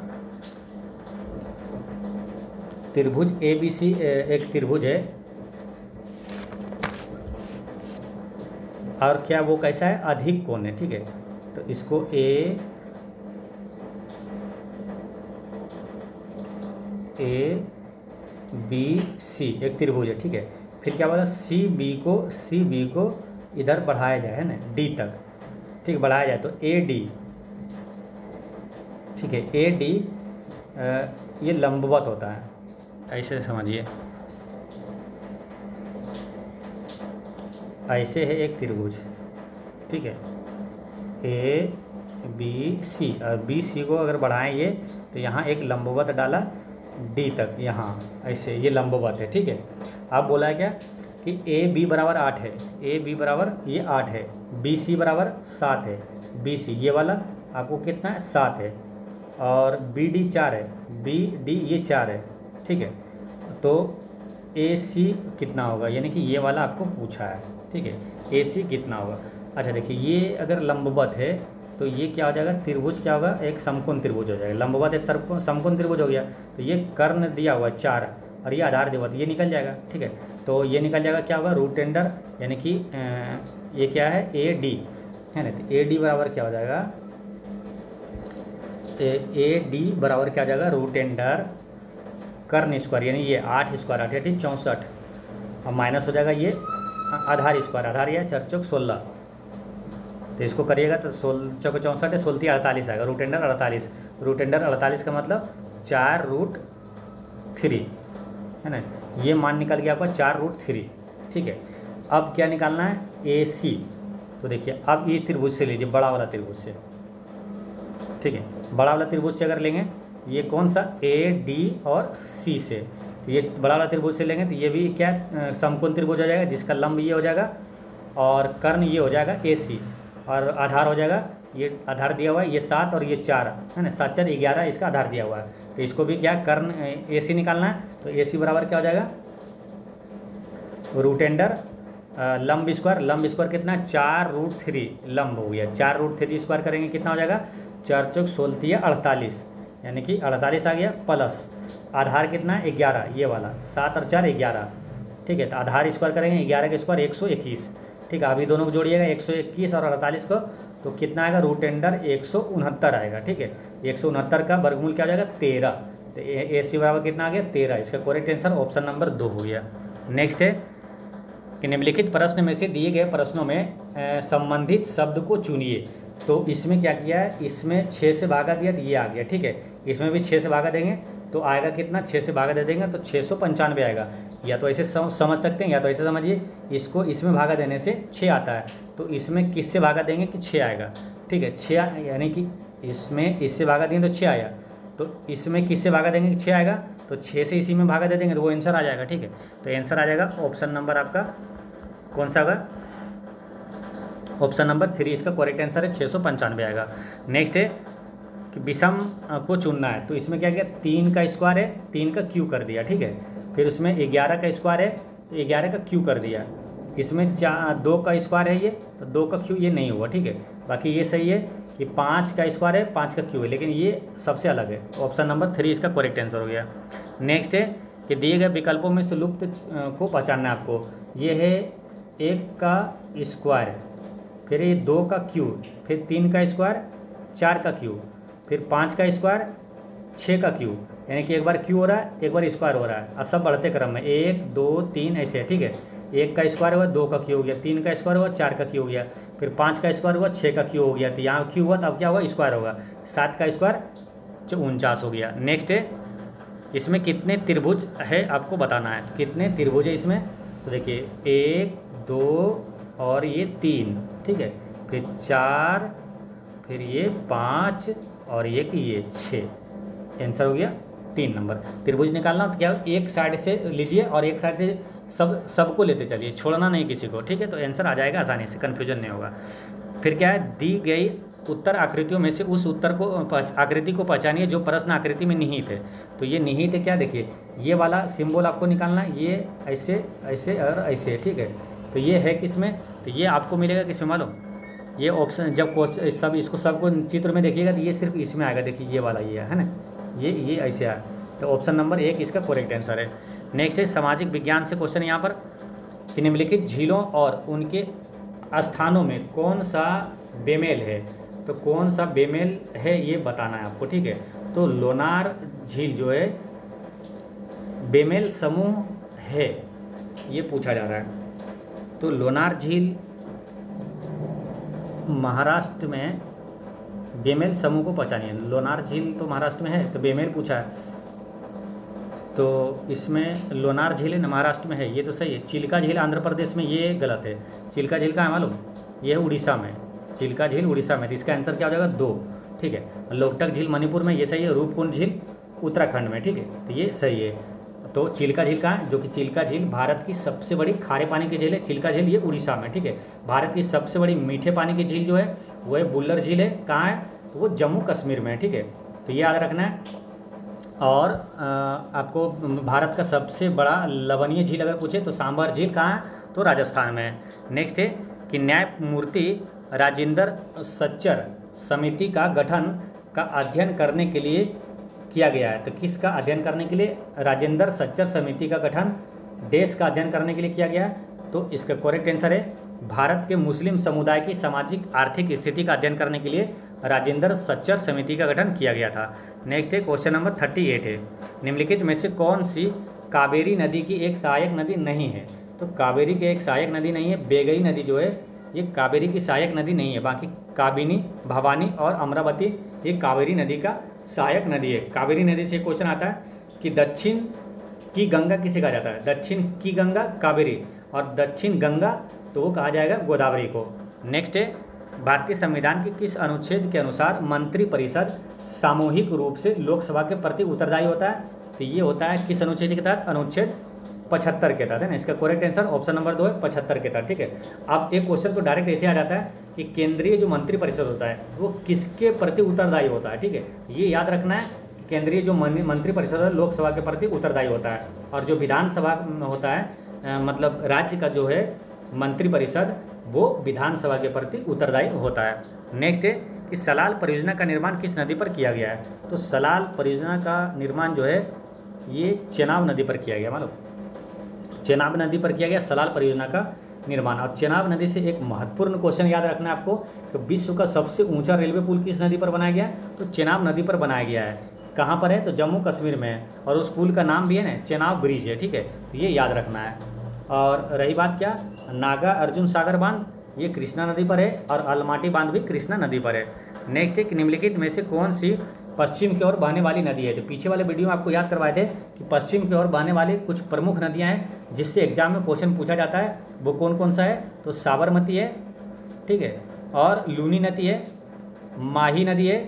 त्रिभुज ए बी सी एक त्रिभुज है और क्या वो कैसा है, अधिक कोण है। ठीक है, तो इसको ए ए बी सी एक त्रिभुज है। ठीक है, फिर क्या बोला, सी बी को सी बी को इधर बढ़ाया जाए है ना, डी तक। ठीक, बढ़ाया जाए तो ए डी। ठीक है, ए डी ये लंबवत होता है, ऐसे समझिए, ऐसे है एक त्रिभुज। ठीक है, ए बी सी, और बी सी को अगर बढ़ाएंगे तो यहाँ एक लंबवत डाला डी तक, यहाँ ऐसे ये लंबवत है। ठीक है, अब बोला है क्या कि ए बी बराबर आठ है, ए बी बराबर ये आठ है, बी सी बराबर सात है, बी सी ये वाला आपको कितना है, सात है, और बी डी चार है, बी डी ये चार है। ठीक है, तो ए सी कितना होगा, यानी कि ये वाला आपको पूछा है। ठीक है, ए सी कितना होगा। अच्छा देखिए, ये अगर लंबवत है तो ये क्या हो जाएगा, त्रिभुज क्या होगा, एक समकोण त्रिभुज हो जाएगा। लंबवत एक समकोण त्रिभुज हो गया, तो ये कर्ण दिया हुआ चार और ये आधार दिया हुआ, तो ये निकल जाएगा। ठीक है, तो ये निकल जाएगा क्या होगा, रूट अंडर, यानी कि ये क्या है, ए डी है ना, तो ए डी बराबर क्या हो जाएगा, ए डी बराबर क्या हो जाएगा, रूट अंडर कर्ण स्क्वायर, यानी ये आठ स्क्वायर, आठ आठ चौंसठ, और माइनस हो जाएगा ये आधार स्क्वायर, आधार या चार चौक सोलह। तो इसको करिएगा तो सोल चौक चौंसठ है, सोलती अड़तालीस आएगा, रूट अंडर अड़तालीस। रूट अंडर अड़तालीस का मतलब चार रूट थ्री है ना, ये मान निकल गया आपका चार रूट थ्री। ठीक है, अब क्या निकालना है, ए सी। तो देखिए अब ये त्रिभुज से लीजिए, बड़ा वाला त्रिभुज से। ठीक है, बड़ा वाला त्रिभुज से अगर लेंगे, ये कौन सा, ए डी और सी से, तो ये बड़ा वाला त्रिभुज से लेंगे तो ये भी क्या समकोण त्रिभुज हो जाएगा, जिसका लंब ये हो जाएगा और कर्ण ये हो जाएगा ए सी, और आधार हो जाएगा, ये आधार दिया हुआ है ये सात और ये चार है ना, सात चार ग्यारह इसका आधार दिया हुआ है। तो इसको भी क्या कर्ण ए सी निकालना है, तो ए सी बराबर क्या हो जाएगा, रूट अंडर लंब स्क्वायर, लंब स्क्वायर कितना, चार रूट थ्री लंब हो गया, चार रूट थ्री स्क्वायर करेंगे कितना हो जाएगा, चार चौक सोलती अड़तालीस, यानी कि अड़तालीस आ गया, प्लस आधार कितना है ग्यारह, ये वाला सात और चार ग्यारह। ठीक है, तो आधार स्क्वायर करेंगे ग्यारह के स्क्वायर एक सौ इक्कीस। ठीक है, अभी दोनों को जोड़िएगा, एक सौ इक्कीस और अड़तालीस को, तो कितना आएगा, रूट अंडर एक सौ उनहत्तर आएगा। ठीक है, एक सौ उनहत्तर का वर्गमूल क्या हो जाएगा, तेरह। तो ए सी बराबर कितना आ गया, तेरह। इसका करेक्ट आंसर ऑप्शन नंबर दो हो गया। नेक्स्ट है कि निम्नलिखित प्रश्न में से दिए गए प्रश्नों में संबंधित शब्द को चुनिए। तो इसमें क्या किया है, इसमें छः से भागा दिया तो ये आ गया। ठीक है, इसमें भी छः से भागा देंगे तो आएगा कितना, छः से भागा दे देंगे तो छः सौ पंचानवे आएगा। या तो ऐसे समझ सकते हैं या तो ऐसे समझिए, इसको इसमें भागा देने से छः आता है, तो इसमें किससे भागा देंगे कि छः आएगा। ठीक है, छः यानी कि इसमें इससे भागा देंगे तो छः आया, तो इसमें किससे भागा देंगे कि छः आएगा, तो छः से इसी में भागा दे देंगे तो वो आंसर आ जाएगा। ठीक है, तो आंसर आ जाएगा ऑप्शन नंबर आपका कौन सा होगा, ऑप्शन नंबर थ्री इसका करेक्ट आंसर है, छः सौ पंचानवे आएगा। नेक्स्ट है कि विषम को चुनना है। तो इसमें क्या किया, तीन का स्क्वायर है, तीन का क्यू कर दिया। ठीक है, फिर उसमें ग्यारह का स्क्वायर है तो ग्यारह का क्यू कर दिया। इसमें चार दो का स्क्वायर है ये, तो दो का क्यू ये नहीं हुआ। ठीक है, बाकी ये सही है कि पाँच का स्क्वायर है, पाँच का क्यू है, लेकिन ये सबसे अलग है। ऑप्शन नंबर थ्री इसका करेक्ट आंसर हो गया। नेक्स्ट है कि दिए गए विकल्पों में से लुप्त को पहचानना है आपको। ये है एक का स्क्वायर, फिर ये दो का क्यूब, फिर तीन का स्क्वायर, चार का क्यूब, फिर पाँच का स्क्वायर, छः का क्यूब, यानी कि एक बार क्यू हो रहा है, एक बार स्क्वायर हो रहा है, और सब बढ़ते क्रम में एक दो तीन ऐसे है, ठीक है। एक का स्क्वायर हुआ, दो का क्यू हो गया, तीन का स्क्वायर हुआ, चार का क्यू हो गया, फिर पाँच का स्क्वायर हुआ, छः का क्यू हो गया, तो यहाँ क्यू हुआ तो अब क्या होगा, स्क्वायर होगा, सात का स्क्वायर जो उनचास हो गया। नेक्स्ट है, इसमें कितने त्रिभुज है आपको बताना है। तो कितने त्रिभुज है इसमें, तो देखिए एक दो और ये तीन, ठीक है, फिर चार, फिर ये पाँच और ये कि ये छः। आंसर हो गया तीन नंबर। त्रिभुज निकालना तो क्या, एक साइड से लीजिए और एक साइड से सब सबको लेते चलिए, छोड़ना नहीं किसी को, ठीक है। तो आंसर आ जाएगा आसानी से, कन्फ्यूजन नहीं होगा। फिर क्या है, दी गई उत्तर आकृतियों में से उस उत्तर को आकृति को पहचानिए जो प्रश्न आकृति में निहित है। तो ये निहित है क्या, देखिए ये वाला सिंबल आपको निकालना है, ये ऐसे ऐसे और ऐसे, ठीक है। तो ये है किसमें, तो ये आपको मिलेगा किसमें मालूम, ये ऑप्शन जब क्वेश्चन सब इसको सबको चित्र में देखिएगा तो ये सिर्फ इसमें आएगा, देखिए ये वाला ये है ना, ये ये ऐसे आया। तो ऑप्शन नंबर एक इसका करेक्ट आंसर है। नेक्स्ट है सामाजिक विज्ञान से क्वेश्चन यहाँ पर, कि निम्नलिखित झीलों और उनके स्थानों में कौन सा बेमेल है। तो कौन सा बेमेल है ये बताना है आपको, ठीक है। तो लोनार झील जो है बेमेल समूह है, ये पूछा जा रहा है। तो लोनार झील महाराष्ट्र में बेमेल समूह को पहचानिए। लोनार झील तो महाराष्ट्र में है, तो बेमेल पूछा है, तो इसमें लोनार झील महाराष्ट्र में है, ये तो सही है। चिल्का झील आंध्र प्रदेश में, ये गलत है। चिल्का झील का है मालूम, ये है उड़ीसा में, चिल्का झील उड़ीसा में, तो इसका आंसर क्या हो जाएगा, दो, ठीक है। लोकटक झील मणिपुर में, ये सही है। रूपकुंड झील उत्तराखंड में, ठीक है, तो ये सही है। तो चिल्का झील कहाँ है, जो कि चिल्का झील भारत की सबसे बड़ी खारे पानी की झील है। चिल्का झील ये उड़ीसा में, ठीक है। भारत की सबसे बड़ी मीठे पानी की झील जो है वो है बुल्लर झील है, कहाँ है, तो वो जम्मू कश्मीर में है, ठीक है। तो ये याद रखना है। और आ, आपको भारत का सबसे बड़ा लवणीय झील अगर पूछे तो सांभर झील कहाँ है, तो राजस्थान में है। नेक्स्ट है कि न्यायमूर्ति राजेंद्र सच्चर समिति का गठन का अध्ययन करने के लिए किया गया है। तो किसका अध्ययन करने के लिए, राजेंद्र सच्चर समिति का गठन देश का अध्ययन करने के लिए किया गया है। तो इसका करेक्ट आंसर है भारत के मुस्लिम समुदाय की सामाजिक आर्थिक स्थिति का अध्ययन करने के लिए राजेंद्र सच्चर समिति का गठन किया गया था। नेक्स्ट है क्वेश्चन नंबर थर्टी एट है, निम्नलिखित में से कौन सी कावेरी नदी की एक सहायक नदी नहीं है। तो कावेरी की एक सहायक नदी नहीं है। बेगई नदी जो है ये कावेरी की सहायक नदी नहीं है, बाकी काबिनी, भवानी और अमरावती ये कावेरी नदी का सहायक नदी है। कावेरी नदी से क्वेश्चन आता है कि दक्षिण की गंगा किसे कहा जाता है। दक्षिण की गंगा कावेरी, और दक्षिण गंगा तो वो कहा जाएगा गोदावरी को। नेक्स्ट है भारतीय संविधान के किस अनुच्छेद के अनुसार मंत्रिपरिषद सामूहिक रूप से लोकसभा के प्रति उत्तरदायी होता है। तो ये होता है किस अनुच्छेद के तहत, अनुच्छेद पचहत्तर के तहत, है ना। इसका करेक्ट आंसर ऑप्शन नंबर दो है, पचहत्तर के तहत, ठीक है। अब एक क्वेश्चन तो डायरेक्ट ऐसे आ जाता है कि केंद्रीय जो मंत्रिपरिषद होता है वो किसके प्रति उत्तरदायी होता है, ठीक है। ये याद रखना है, केंद्रीय जो मंत्रिपरिषद है लोकसभा के प्रति उत्तरदायी होता है, और जो विधानसभा होता है आ, मतलब राज्य का जो है मंत्रिपरिषद वो विधानसभा के प्रति उत्तरदायी होता है। नेक्स्ट है कि सलाल परियोजना का निर्माण किस नदी पर किया गया है। तो सलाल परियोजना का निर्माण जो है ये चेनाब नदी पर किया गया, मालूम, चेनाब नदी पर किया गया सलाल परियोजना का निर्माण। और चेनाब नदी से एक महत्वपूर्ण क्वेश्चन याद रखना है आपको कि विश्व का सबसे ऊंचा रेलवे पुल किस नदी पर बनाया गया है। तो चेनाब नदी पर बनाया गया है। कहाँ पर है, तो जम्मू कश्मीर में है, और उस पुल का नाम भी है ना चेनाब ब्रिज है, ठीक है। तो ये याद रखना है। और रही बात क्या, नागा अर्जुन सागर बांध ये कृष्णा नदी पर है, और अलमाटी बांध भी कृष्णा नदी पर है। नेक्स्ट है कि निम्नलिखित में से कौन सी पश्चिम की ओर बहने वाली नदी है। तो पीछे वाले वीडियो में आपको याद करवाए थे कि पश्चिम की ओर बहने वाली कुछ प्रमुख नदियां हैं जिससे एग्जाम में क्वेश्चन पूछा जाता है, वो कौन कौन सा है। तो साबरमती है, ठीक है, और लूनी नदी है, माही नदी है,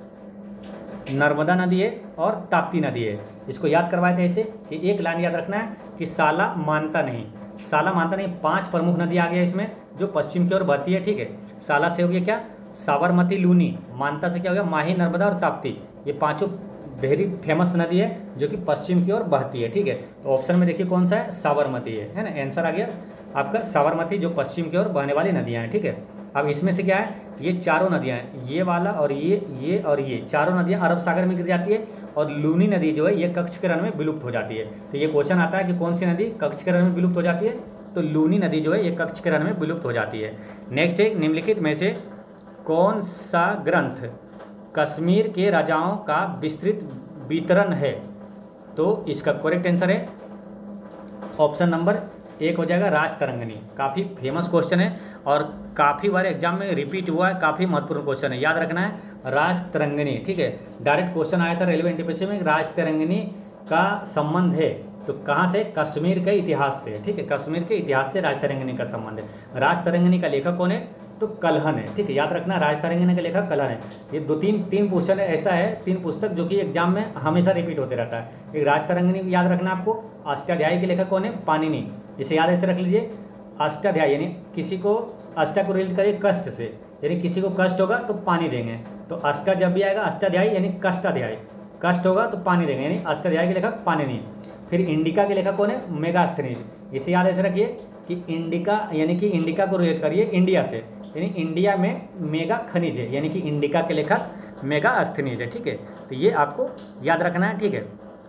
नर्मदा नदी है, और ताप्ती नदी है। इसको याद करवाए थे ऐसे कि एक लाइन याद रखना है कि साला मानता नहीं, साला मानता नहीं, पांच प्रमुख नदी आ गया इसमें जो पश्चिम की ओर बहती है, ठीक है। साला से हो गया क्या, साबरमती, लूनी, मानता से क्या हो गया, माही, नर्मदा और ताप्ती। ये पांचों वेरी फेमस नदी है जो कि पश्चिम की ओर बहती है, ठीक है। तो ऑप्शन में देखिए कौन सा है, साबरमती है, है ना। आंसर आ गया आपका साबरमती, जो पश्चिम की ओर बहने वाली नदियाँ हैं, ठीक है। अब इसमें से क्या है, ये चारों नदियाँ हैं, ये वाला और ये ये और ये चारों नदियाँ अरब सागर में गिर जाती है, और लूनी नदी जो है ये कक्षकरण में विलुप्त हो जाती है। तो ये क्वेश्चन आता है कि कौन सी नदी कक्षकरण में विलुप्त हो जाती है, तो लूनी नदी जो है ये कक्षकरण में विलुप्त हो जाती है। नेक्स्ट है, निम्नलिखित में से कौन सा ग्रंथ कश्मीर के राजाओं का विस्तृत वितरण है, तो इसका करेक्ट आंसर है ऑप्शन नंबर एक हो जाएगा राजतरंगिणी। काफ़ी फेमस क्वेश्चन है और काफ़ी बार एग्जाम में रिपीट हुआ है, काफ़ी महत्वपूर्ण क्वेश्चन है, याद रखना है राजतरंगिणी, ठीक है। डायरेक्ट क्वेश्चन आया था रेलवे एनटीपीसी में, राजतरंगिणी का संबंध है तो कहाँ से, कश्मीर के इतिहास से, ठीक है, कश्मीर के इतिहास से राजतरंगिणी का संबंध है। राजतरंगिणी का लेखक कौन है, तो कल्हण है, ठीक है, याद रखना राजतरंगिणी का लेखक कल्हण है। ये दो तीन तीन क्वेश्चन ऐसा है, तीन पुस्तक जो कि एग्जाम में हमेशा रिपीट होते रहता है। एक राजतरंगिणी याद रखना आपको। अष्टाध्यायी के लेखक कौन है, पाणिनि, इसे याद ऐसे रख लीजिए। अष्टाध्यायी यानी किसी को, अष्टा को रिलेट करिए कष्ट से, यानी किसी को कष्ट होगा तो पानी देंगे, तो अष्टा जब भी आएगा अष्टाध्यायी यानी कष्टाध्यायी, कष्ट होगा तो पानी देंगे, यानी अष्टाध्यायी के लेखक पाणिनि। फिर इंडिका के लेखक कौन है, मेगास्थनीज, इसे याद ऐसे रखिए कि इंडिका यानी कि इंडिका को रिलेट करिए इंडिया से, यानी इंडिया में मेगा खनिज है, यानी कि इंडिका के लेखक मेगास्थनीज है, ठीक है। तो ये आपको याद रखना है, ठीक है।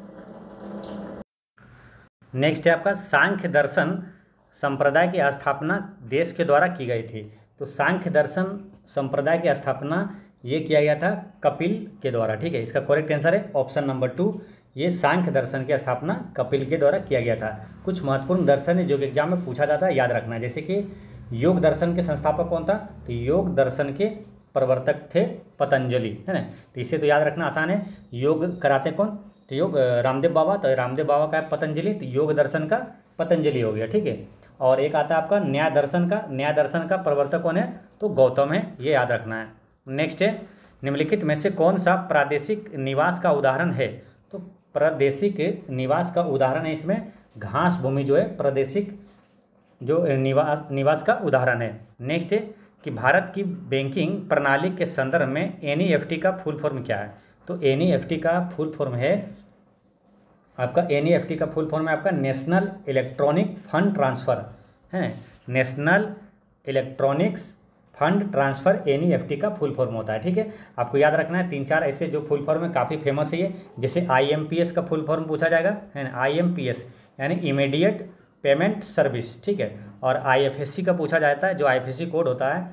नेक्स्ट है आपका सांख्य दर्शन संप्रदाय की स्थापना देश के द्वारा की गई थी, तो सांख्य दर्शन संप्रदाय की स्थापना ये किया गया था कपिल के द्वारा, ठीक है। इसका करेक्ट आंसर है ऑप्शन नंबर टू, ये सांख्य दर्शन की स्थापना कपिल के द्वारा किया गया था। कुछ महत्वपूर्ण दर्शन है जो कि एग्जाम में पूछा जाता है, याद रखना है, जैसे कि योग दर्शन के संस्थापक कौन था, तो योग दर्शन के प्रवर्तक थे पतंजलि, है ना। तो इसे तो याद रखना आसान है। योग कराते कौन, तो योग रामदेव बाबा, तो रामदेव बाबा का है पतंजलि, तो योग दर्शन का पतंजलि हो गया, ठीक है। और एक आता है आपका न्याय दर्शन का, न्याय दर्शन का प्रवर्तक कौन है, तो गौतम है, ये याद रखना है। नेक्स्ट है, निम्नलिखित में से कौन सा प्रादेशिक निवास का उदाहरण है, तो प्रादेशिक निवास का उदाहरण है इसमें घास भूमि जो है प्रादेशिक जो निवास निवास का उदाहरण है। नेक्स्ट है कि भारत की बैंकिंग प्रणाली के संदर्भ में एनईएफटी का फुल फॉर्म क्या है, तो एनईएफटी का फुल फॉर्म है आपका, एनईएफटी का फुल फॉर्म है आपका नेशनल इलेक्ट्रॉनिक फंड ट्रांसफ़र, है, national electronics fund transfer NEFT का फुल फॉर्म होता है, ठीक है। आपको याद रखना है तीन चार ऐसे जो फुल फॉर्म है काफ़ी फेमस है ये, जैसे आईएमपीएस का फुल फॉर्म पूछा जाएगा, है ना, आईएमपीएस यानी इमीडिएट पेमेंट सर्विस, ठीक है। और आईएफएससी का पूछा जाता है, जो आईएफएससी कोड होता है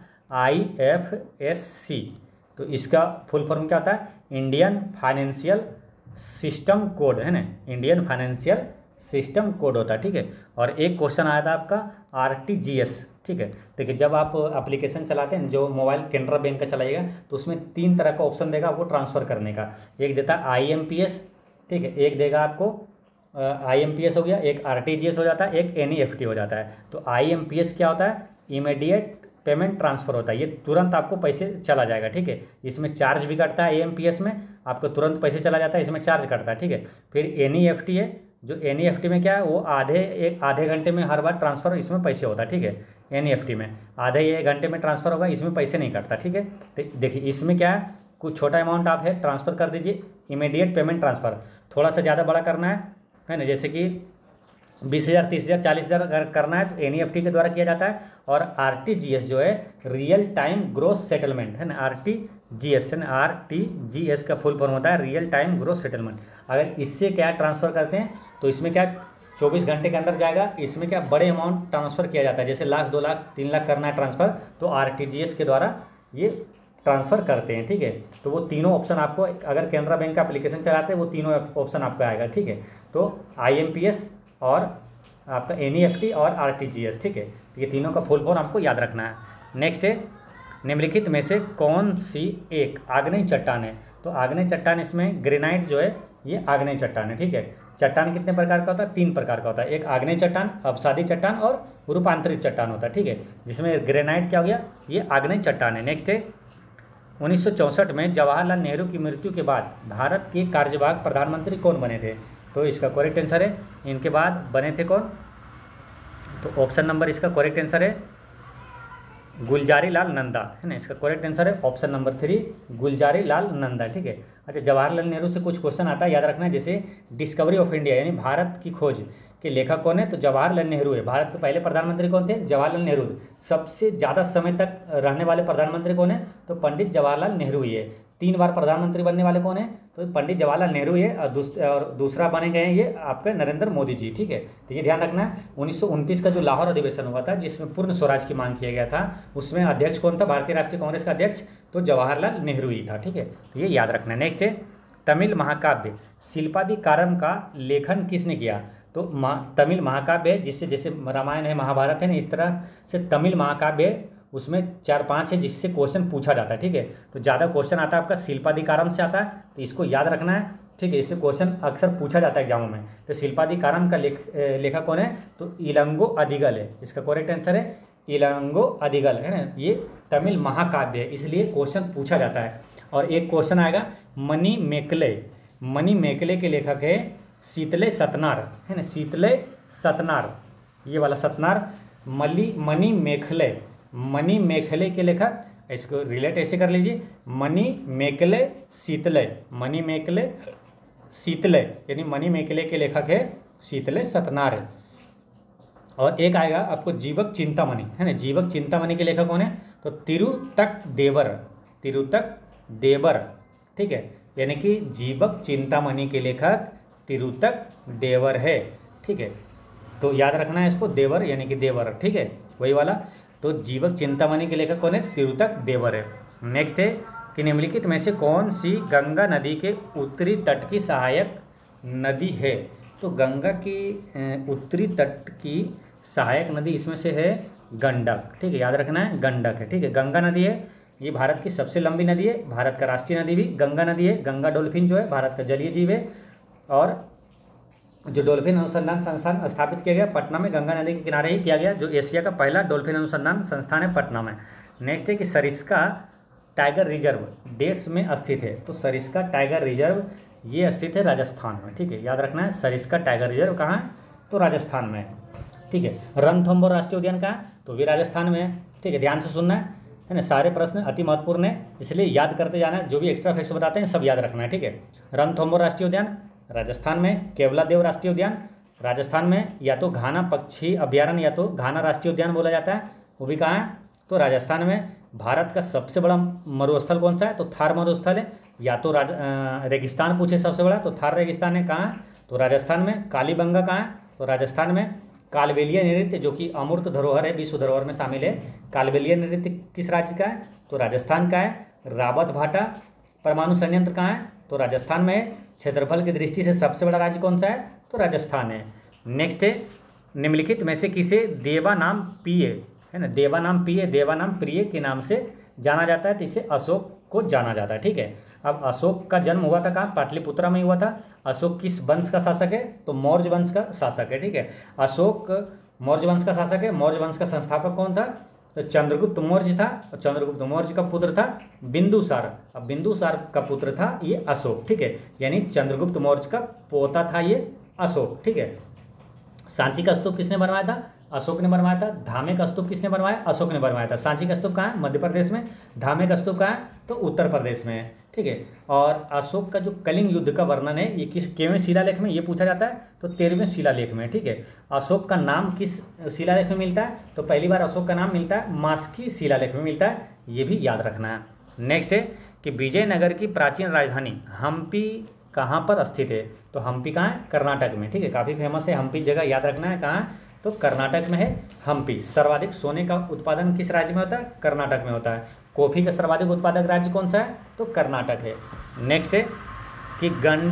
आईएफएससी, तो इसका फुल फॉर्म क्या होता है, इंडियन फाइनेंशियल सिस्टम कोड, है ना, इंडियन फाइनेंशियल सिस्टम कोड होता है, ठीक है। और एक क्वेश्चन आया था आपका आरटीजीएस, ठीक है। देखिए जब आप एप्लीकेशन चलाते हैं, जो मोबाइल कैनरा बैंक का चलाइएगा, तो उसमें तीन तरह का ऑप्शन देगा आपको ट्रांसफ़र करने का, एक देता है आईएमपीएस, ठीक है, एक देगा आपको आईएमपीएस हो गया, एक आरटीजीएस हो जाता है, एक एनईएफटी हो जाता है। तो आईएमपीएस क्या होता है, इमीडिएट पेमेंट ट्रांसफ़र होता है, ये तुरंत आपको पैसे चला जाएगा, ठीक है। इसमें चार्ज भी कटता है, एएमपीएस में आपको तुरंत पैसे चला जाता है, इसमें चार्ज कटता है, ठीक है। फिर एनईएफटी है, जो एनईएफटी में क्या है, वो आधे एक आधे घंटे में हर बार ट्रांसफ़र इसमें पैसे होता है, ठीक है। एनईएफटी में आधे एक घंटे में ट्रांसफ़र होगा, इसमें पैसे नहीं कटता, ठीक है। तो देखिए इसमें क्या है, कुछ छोटा अमाउंट आप है ट्रांसफ़र कर दीजिए, इमीडिएट पेमेंट ट्रांसफ़र। थोड़ा सा ज़्यादा बड़ा करना है, है ना, जैसे कि बीस हज़ार तीस हज़ार चालीस हज़ार अगर करना है तो एनईएफटी के द्वारा किया जाता है। और आरटीजीएस जो है रियल टाइम ग्रोस सेटलमेंट, है ना, आरटीजीएस है ना, आरटीजीएस का फुल फॉर्म होता है रियल टाइम ग्रोस सेटलमेंट। अगर इससे क्या ट्रांसफ़र करते हैं तो इसमें क्या चौबीस घंटे के अंदर जाएगा, इसमें क्या बड़े अमाउंट ट्रांसफ़र किया जाता है, जैसे लाख दो लाख तीन लाख करना है ट्रांसफ़र, तो आरटीजीएस के द्वारा ये ट्रांसफ़र करते हैं, ठीक है। तो वो तीनों ऑप्शन आपको, अगर कैनरा बैंक का एप्लीकेशन चलाते हैं वो तीनों ऑप्शन आपको आएगा, ठीक है। तो आईएमपीएस और आपका एनईएफटी और आरटीजीएस, ठीक है। तो ये तीनों का फुल फॉर्म आपको याद रखना है। नेक्स्ट है, निम्नलिखित में से कौन सी एक आग्नेय चट्टान है, तो आग्नेय चट्टान इसमें ग्रेनाइट जो है ये आग्नेय चट्टान है, ठीक है। चट्टान कितने प्रकार का होता है, तीन प्रकार का होता है, एक आग्नेय चट्टान, अवसादी चट्टान और रूपांतरित चट्टान होता है, ठीक है। जिसमें ग्रेनाइट क्या हो गया, ये आग्नेय चट्टान है। नेक्स्ट है, उन्नीस सौ चौंसठ में जवाहरलाल नेहरू की मृत्यु के बाद भारत के कार्यवाहक प्रधानमंत्री कौन बने थे, तो इसका करेक्ट आंसर है, इनके बाद बने थे कौन, तो ऑप्शन नंबर इसका करेक्ट आंसर है गुलजारी लाल नंदा, है ना, इसका करेक्ट आंसर है option number three Gulzari Lal Nanda, ठीक है। अच्छा, जवाहरलाल नेहरू से कुछ क्वेश्चन आता है, याद रखना है, जैसे डिस्कवरी ऑफ इंडिया यानी भारत की खोज के लेखक कौन है? तो जवाहरलाल नेहरू है। भारत के पहले प्रधानमंत्री कौन थे? जवाहरलाल नेहरू। सबसे ज़्यादा समय तक रहने वाले प्रधानमंत्री कौन है? तो पंडित जवाहरलाल नेहरू ही है। तीन बार प्रधानमंत्री बनने वाले कौन है? तो पंडित जवाहरलाल नेहरू ही है। और, दूस, और दूसरा बने गए हैं ये आपके नरेंद्र मोदी जी। ठीक है, तो ये ध्यान रखना है। उन्नीस सौ उनतीस का जो लाहौर अधिवेशन हुआ था जिसमें पूर्ण स्वराज की मांग किया गया था, उसमें अध्यक्ष कौन था? भारतीय राष्ट्रीय कांग्रेस का अध्यक्ष तो जवाहरलाल नेहरू ही था। ठीक है, तो ये याद रखना है। नेक्स्ट है तमिल महाकाव्य शिल्पादिकारम का लेखन किसने किया? तो मा तमिल महाकाव्य है, जिससे जैसे रामायण है, महाभारत है ना, इस तरह से तमिल महाकाव्य है, उसमें चार पांच है जिससे क्वेश्चन पूछा जाता है। ठीक है, तो ज़्यादा क्वेश्चन आता है आपका शिल्पादिकारम से आता है, तो इसको याद रखना है। ठीक है, इससे क्वेश्चन अक्सर पूछा जाता है एग्जामों में। तो शिल्पादिकारम का लेख लेखक कौन है? तो इलंगो अदिगल है। इसका करेक्ट आंसर है इलंगो अदिगल, है ना। ये तमिल महाकाव्य है, इसलिए क्वेश्चन पूछा जाता है। और एक क्वेश्चन आएगा मणि मेकले। मणि मेकले के लेखक है शीतले सतनार, है ना, शीतले सतनार, ये वाला सतनार। मली मणि मेखले, मणि मेखले के लेखक, इसको रिलेट ऐसे कर लीजिए, मणि मेकले शीतले, मणि मेकले शीतले, यानी मणि मेकले के लेखक है शीतले सतनार है। और एक आएगा आपको जीवक चिंतामणि, है ना, जीवक चिंतामणि के लेखक कौन है? तो तिरुतक देवर, तिरुतक देवर। ठीक है, यानी कि जीवक चिंतामणि के लेखक तिरुतक देवर है। ठीक है, तो याद रखना है इसको, देवर यानी कि देवर। ठीक है, वही वाला। तो जीवक चिंतामणि के लेखक कौन है? तिरुतक देवर है। नेक्स्ट है कि निम्नलिखित में से कौन सी गंगा नदी के उत्तरी तट की सहायक नदी है? तो गंगा की उत्तरी तट की सहायक नदी इसमें से है गंडक। ठीक है, याद रखना है गंडक है। ठीक है, गंगा नदी है, ये भारत की सबसे लंबी नदी है। भारत का राष्ट्रीय नदी भी गंगा नदी है। गंगा डॉल्फिन जो है भारत का जलीय जीव है। और जो डॉल्फिन अनुसंधान संस्थान स्थापित किया गया पटना में, गंगा नदी के किनारे ही किया गया, जो एशिया का पहला डॉल्फिन अनुसंधान संस्थान है पटना में। नेक्स्ट है कि सरिस्का टाइगर रिजर्व देश में स्थित है। तो सरिस्का टाइगर रिजर्व ये स्थित है राजस्थान में। ठीक है, याद रखना है सरिस्का टाइगर रिजर्व कहाँ है? तो राजस्थान में है। ठीक है, रणथंभौर राष्ट्रीय उद्यान कहाँ है? तो भी राजस्थान में है। ठीक है, ध्यान से सुनना है, है ना, सारे प्रश्न अति महत्वपूर्ण है, इसलिए याद करते जाना है। जो भी एक्स्ट्रा फैक्ट्स बताते हैं सब याद रखना है। ठीक है, रणथंभौर राष्ट्रीय उद्यान राजस्थान में, केवलादेव राष्ट्रीय उद्यान राजस्थान में, या तो घाना पक्षी अभ्यारण्य या तो घाना राष्ट्रीय उद्यान बोला जाता है, वो भी कहाँ है? तो राजस्थान में। भारत का सबसे बड़ा मरुस्थल कौन सा है? तो थार मरुस्थल है। या तो राज रेगिस्तान पूछे सबसे बड़ा, तो थार रेगिस्तान है, कहाँ? तो राजस्थान में। कालीबंगा कहाँ है? तो राजस्थान में। कालबेलिया नृत्य जो कि अमूर्त धरोहर है, विश्व धरोहर में शामिल है, कालबेलिया नृत्य किस राज्य का है? तो राजस्थान का है। रावत भाटा परमाणु संयंत्र कहाँ है? तो राजस्थान में है। क्षेत्रफल की दृष्टि से सबसे बड़ा राज्य कौन सा है? तो राजस्थान है। नेक्स्ट है निम्नलिखित में से किसे देवानाम प्रिय, है ना, देवानाम प्रिय देवानाम प्रिय के नाम से जाना जाता है, तो इसे अशोक को जाना जाता है। ठीक है, अब अशोक का जन्म हुआ था कहाँ? पाटलिपुत्रा में हुआ था। अशोक किस वंश का शासक है? तो मौर्य वंश का शासक है। ठीक है, अशोक मौर्य वंश का शासक है। मौर्य वंश का संस्थापक कौन था? तो चंद्रगुप्त मौर्य था। और चंद्रगुप्त मौर्य का पुत्र था बिंदुसार। अब बिंदुसार का पुत्र था ये अशोक। ठीक है, यानी चंद्रगुप्त मौर्य का पोता था ये अशोक। ठीक है, सांची का स्तूप किसने बनवाया था? अशोक ने बनवाया था। धामे का स्तूप किसने बनवाया? अशोक ने बनवाया था। सांची का स्तूप कहाँ है? मध्य प्रदेश में। धामे का स्तूप कहाँ है? तो उत्तर प्रदेश में है। ठीक है, और अशोक का जो कलिंग युद्ध का वर्णन है ये किस केवें शिलालेख में ये पूछा जाता है? तो तेरहवें शिलालेख में। ठीक है, अशोक का नाम किस शिलालेख में मिलता है? तो पहली बार अशोक का नाम मिलता है मास्की शिलालेख में मिलता है, ये भी याद रखना है। नेक्स्ट है कि विजयनगर की प्राचीन राजधानी हम्पी कहाँ पर स्थित है? तो हम्पी कहाँ है? कर्नाटक में। ठीक है, काफ़ी फेमस है हम्पी जगह, याद रखना है कहाँ? तो कर्नाटक में है हम्पी। सर्वाधिक सोने का उत्पादन किस राज्य में होता है? कर्नाटक में होता है। कॉफ़ी का सर्वाधिक उत्पादक राज्य कौन सा है? तो कर्नाटक है। नेक्स्ट है कि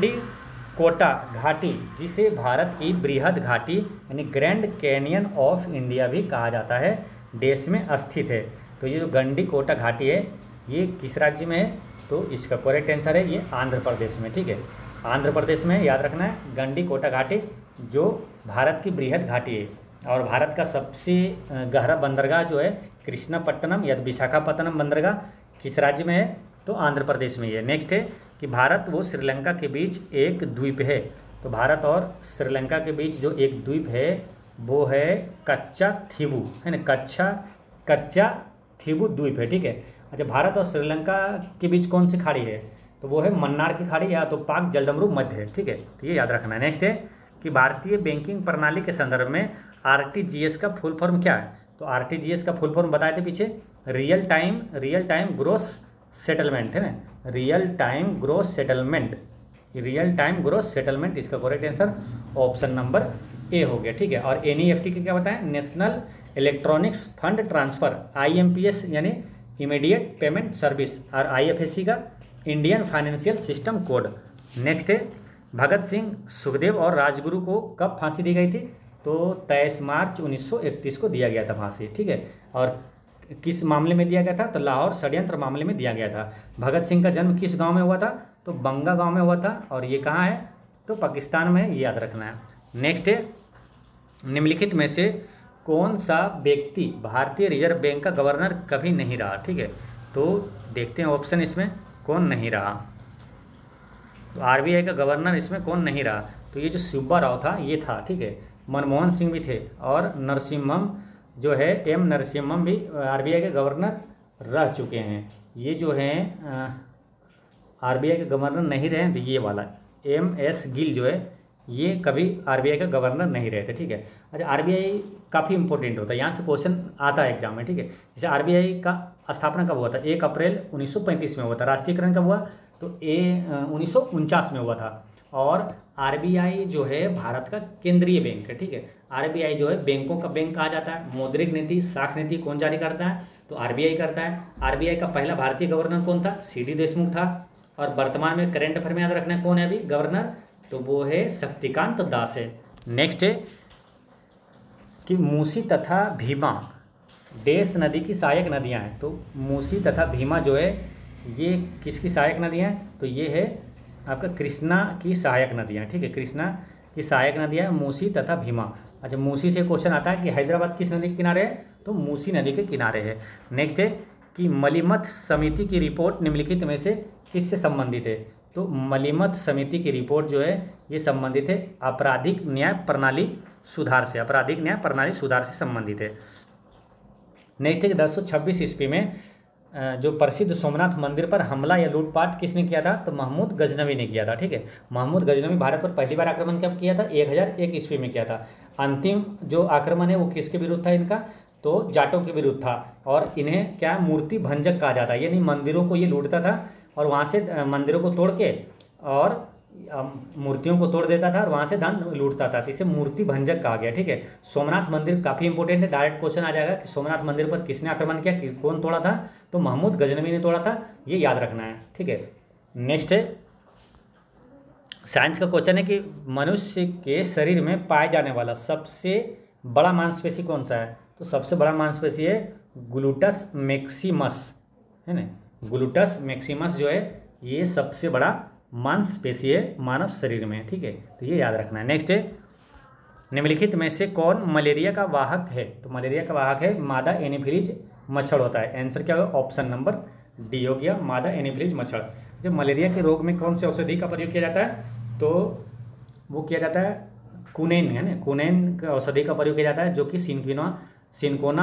गंडीकोटा घाटी जिसे भारत की बृहद घाटी यानी ग्रैंड कैनियन ऑफ इंडिया भी कहा जाता है, देश में स्थित है। तो ये जो गंडीकोटा घाटी है ये किस राज्य में है? तो इसका करेक्ट आंसर है ये आंध्र प्रदेश में। ठीक है, आंध्र प्रदेश में याद रखना है गंडीकोटा घाटी जो भारत की बृहद घाटी है। और भारत का सबसे गहरा बंदरगाह जो है कृष्णापट्टनम या विशाखापट्टनम बंदरगाह किस राज्य में है? तो आंध्र प्रदेश में ही है। नेक्स्ट है कि भारत व श्रीलंका के बीच एक द्वीप है। तो भारत और श्रीलंका के बीच जो एक द्वीप है वो है कच्चा थीवू, है ना, कच्चा कच्चा थीवू द्वीप है। ठीक है, अच्छा, भारत और श्रीलंका के बीच कौन सी खाड़ी है? तो वो है मन्नार की खाड़ी या तो पाक जलडमरू मध्य है। ठीक है, तो ये याद रखना है। नेक्स्ट है कि भारतीय बैंकिंग प्रणाली के संदर्भ में आरटीजीएस का फुल फॉर्म क्या है। तो आरटीजीएस का फुल फॉर्म बताए थे पीछे, real time real time gross settlement है ना, real time gross settlement, real time gross settlement इसका correct answer option number A हो गया। ठीक है, और एनईएफटी के क्या बताएं, national electronics fund transfer, IMPS यानी इमीडिएट पेमेंट सर्विस, और आईएफएससी का Indian financial system code. Next है भगत सिंह, सुखदेव और राजगुरु को कब फांसी दी गई थी। तो तेईस मार्च उन्नीस सौ इकतीस को दिया गया था फांसी। ठीक है, और किस मामले में दिया गया था, तो लाहौर षड्यंत्र मामले में दिया गया था। भगत सिंह का जन्म किस गांव में हुआ था, तो बंगा गांव में हुआ था, और ये कहाँ है, तो पाकिस्तान में, ये याद रखना है। नेक्स्ट है निम्नलिखित में से कौन सा व्यक्ति भारतीय रिजर्व बैंक का गवर्नर कभी नहीं रहा। ठीक है, तो देखते हैं ऑप्शन इसमें कौन नहीं रहा। तो आरबीआई का गवर्नर इसमें कौन नहीं रहा, तो ये जो सुब्बा राव था ये था। ठीक है, मनमोहन सिंह भी थे, और नरसिम्हम जो है, एम नरसिम्हम भी आरबीआई के गवर्नर रह चुके हैं। ये जो हैं आरबीआई के गवर्नर नहीं रहे, तो ये वाला एम एस गिल जो है ये कभी आरबीआई का गवर्नर नहीं रहे थे। ठीक है, अच्छा आरबीआई काफ़ी इंपॉर्टेंट होता है, यहाँ से क्वेश्चन आता है एग्जाम में। ठीक है, जैसे आरबीआई का स्थापना कब हुआ था, एक अप्रैल उन्नीस सौ पैंतीस में हुआ था। राष्ट्रीयकरण कब हुआ, तो ए उन्नीस सौ उनचास में हुआ था। और आरबीआई जो है भारत का केंद्रीय बैंक है। ठीक है, आरबीआई जो है बैंकों का बैंक कहा जाता है। मौद्रिक नीति, साख नीति कौन जारी करता है, तो आरबीआई करता है। आरबीआई का पहला भारतीय गवर्नर कौन था, सी डी देशमुख था। और वर्तमान में करंट अफेयर में याद रखना है कौन है अभी गवर्नर, तो वो है शक्तिकांत दास है। नेक्स्ट है कि मूसी तथा भीमा देश नदी की सहायक नदियां हैं। तो मूसी तथा भीमा जो है ये किसकी सहायक नदियां हैं, तो ये है आपका कृष्णा की सहायक नदियां। ठीक है, कृष्णा की सहायक नदियां मूसी तथा भीमा। अच्छा, मूसी से क्वेश्चन आता है कि हैदराबाद किस नदी के किनारे है, तो मूसी नदी के किनारे है। नेक्स्ट है कि मलिमथ समिति की रिपोर्ट निम्नलिखित में से किससे संबंधित है, तो मलिमथ समिति की रिपोर्ट जो है ये संबंधित है आपराधिक न्याय प्रणाली सुधार से, आपराधिक न्याय प्रणाली सुधार से संबंधित है। नेक्स्ट है कि दस सौ छब्बीस ईस्वी में जो प्रसिद्ध सोमनाथ मंदिर पर हमला या लूटपाट किसने किया था, तो महमूद गजनवी ने किया था। ठीक है, महमूद गजनवी भारत पर पहली बार आक्रमण कब किया था, एक हज़ार एक ईस्वी में किया था। अंतिम जो आक्रमण है वो किसके विरुद्ध था इनका, तो जाटों के विरुद्ध था। और इन्हें क्या मूर्ति भंजक कहा जाता है, यानी मंदिरों को ये लूटता था और वहाँ से मंदिरों को तोड़ के और मूर्तियों को तोड़ देता था और वहाँ से धन लूटता था, तो इसे मूर्ति भंजक कहा गया। ठीक है, सोमनाथ मंदिर काफ़ी इंपॉर्टेंट है, डायरेक्ट क्वेश्चन आ जाएगा कि सोमनाथ मंदिर पर किसने आक्रमण किया, कौन तोड़ा था, तो महमूद गजनवी ने तोड़ा था, ये याद रखना है। ठीक है, नेक्स्ट है साइंस का क्वेश्चन है कि मनुष्य के शरीर में पाए जाने वाला सबसे बड़ा मांसपेशी कौन सा है, तो सबसे बड़ा मांसपेशी है ग्लूटस मैक्सिमस है ना, ग्लूटस मैक्सिमस जो है ये सबसे बड़ा मांसपेशी है मानव शरीर में। ठीक है, तो ये याद रखना है। नेक्स्ट है निम्नलिखित में से कौन मलेरिया का वाहक है, तो मलेरिया का वाहक है मादा एनीफिलीज मच्छर होता है। आंसर क्या होगा, ऑप्शन नंबर डी हो गया, मादा एनीफिलीज मच्छर। जब मलेरिया के रोग में कौन से औषधि का प्रयोग किया जाता है, तो वो किया जाता है कुनैन है ना, कुनैन का औषधि का प्रयोग किया जाता है, जो कि सिनकोना सिनकोना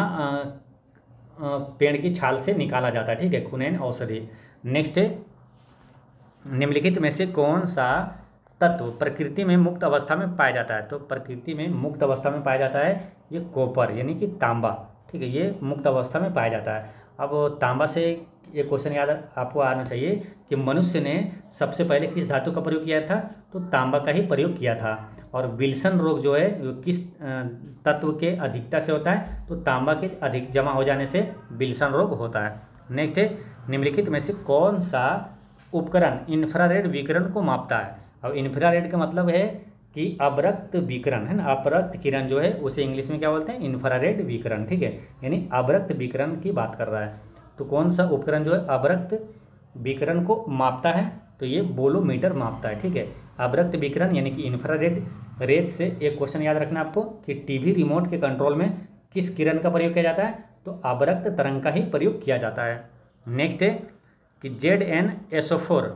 पेड़ की छाल से निकाला जाता है। ठीक है, कुनैन औषधि। नेक्स्ट है निम्नलिखित में से कौन सा तत्व प्रकृति में मुक्त अवस्था में पाया जाता है, तो प्रकृति में मुक्त अवस्था में पाया जाता है ये कॉपर यानी कि तांबा। ठीक है, ये मुक्त अवस्था में पाया जाता है। अब तांबा से ये क्वेश्चन याद आपको आना चाहिए कि मनुष्य ने सबसे पहले किस धातु का प्रयोग किया था, तो तांबा का ही प्रयोग किया था। और विल्सन रोग जो है वो किस तत्व के अधिकता से होता है, तो तांबा के अधिक जमा हो जाने से विल्सन रोग होता है। नेक्स्ट है निम्नलिखित में से कौन सा उपकरण इंफ्रारेड विकिरण को मापता है। अब इंफ्रारेड का मतलब है कि अवरक्त विकिरण है ना, अपरक्त किरण जो है उसे इंग्लिश में क्या बोलते हैं, इंफ्रारेड विकिरण। ठीक है, यानी अवरक्त विकिरण की बात कर रहा है। तो कौन सा उपकरण जो है अवरक्त विकिरण को मापता है, तो ये बोलोमीटर मापता है। ठीक है, अवरक्त विकिरण यानी कि इंफ्रारेड रेज से एक क्वेश्चन याद रखना आपको कि टीवी रिमोट के कंट्रोल में किस किरण का प्रयोग किया जाता है, तो अवरक्त तरंग का ही प्रयोग किया जाता है। नेक्स्ट है कि Z N S O four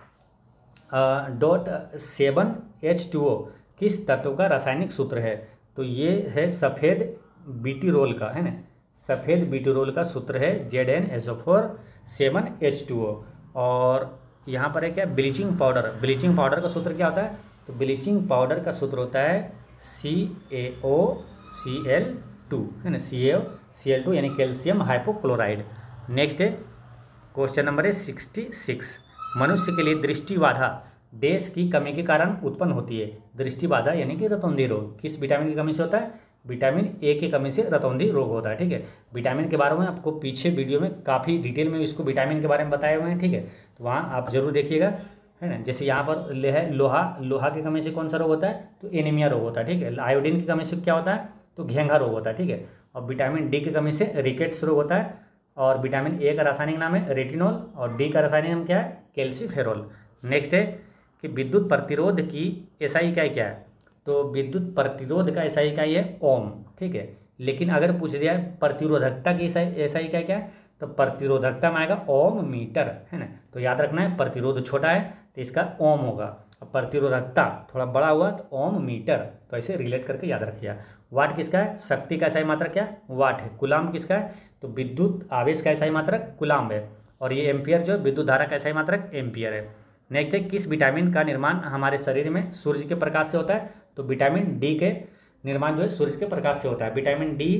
dot seven H two O किस तत्व का रासायनिक सूत्र है, तो ये है सफ़ेद बीटीरोल का है ना, सफ़ेद बीटीरोल का सूत्र है Z N S O four seven H two O. और यहाँ पर है क्या ब्लीचिंग पाउडर, ब्लीचिंग पाउडर का सूत्र क्या होता है, तो ब्लीचिंग पाउडर का सूत्र होता है सी A O C L two, है ना, C A O C L two यानी कैल्शियम हाइपोक्लोराइड। नेक्स्ट है क्वेश्चन नंबर है सिक्सटी सिक्स। मनुष्य के लिए दृष्टि बाधा डैश की कमी के कारण उत्पन्न होती है। दृष्टि बाधा यानी कि रतौंधी रोग किस विटामिन की कमी से होता है? विटामिन ए की कमी से रतौंधी रोग होता है। ठीक है, विटामिन के बारे में आपको पीछे वीडियो में काफ़ी डिटेल में इसको विटामिन के बारे में बताए हुए हैं। ठीक है, तो वहाँ आप जरूर देखिएगा, है ना। जैसे यहाँ पर ले है लोहा, लोहा की कमी से कौन सा रोग होता है? तो एनीमिया रोग होता है। ठीक है, आयोडीन की कमी से क्या होता है? तो घेंघा रोग होता है। ठीक है, और विटामिन डी की कमी से रिकेट्स रोग होता है। और विटामिन ए का रासायनिक नाम है रेटिनॉल और डी का रासायनिक नाम क्या है? कैल्सीफेरोल। नेक्स्ट है कि विद्युत प्रतिरोध की एसआई इकाई क्या है? तो विद्युत प्रतिरोध का एसआई इकाई है ओम। ठीक है, लेकिन अगर पूछ दिया है प्रतिरोधकता की एसआई इकाई क्या है? तो प्रतिरोधकता में आएगा ओम मीटर, है ना। तो याद रखना है प्रतिरोध छोटा है तो इसका ओम होगा, अब प्रतिरोधकता थोड़ा बड़ा हुआ तो ओम मीटर। तो ऐसे रिलेट करके याद रखिए। वाट किसका है? शक्ति का एसआई मात्रक क्या? वाट है। कुलाम किसका है? तो विद्युत आवेश का एसआई मात्रक कुलाम है। और ये एम्पियर जो है विद्युत धारा का एसआई मात्रक एम्पियर है। नेक्स्ट है किस विटामिन का निर्माण हमारे शरीर में सूर्य के प्रकाश से होता है? तो विटामिन डी के निर्माण जो है सूर्य के प्रकाश से होता है। विटामिन डी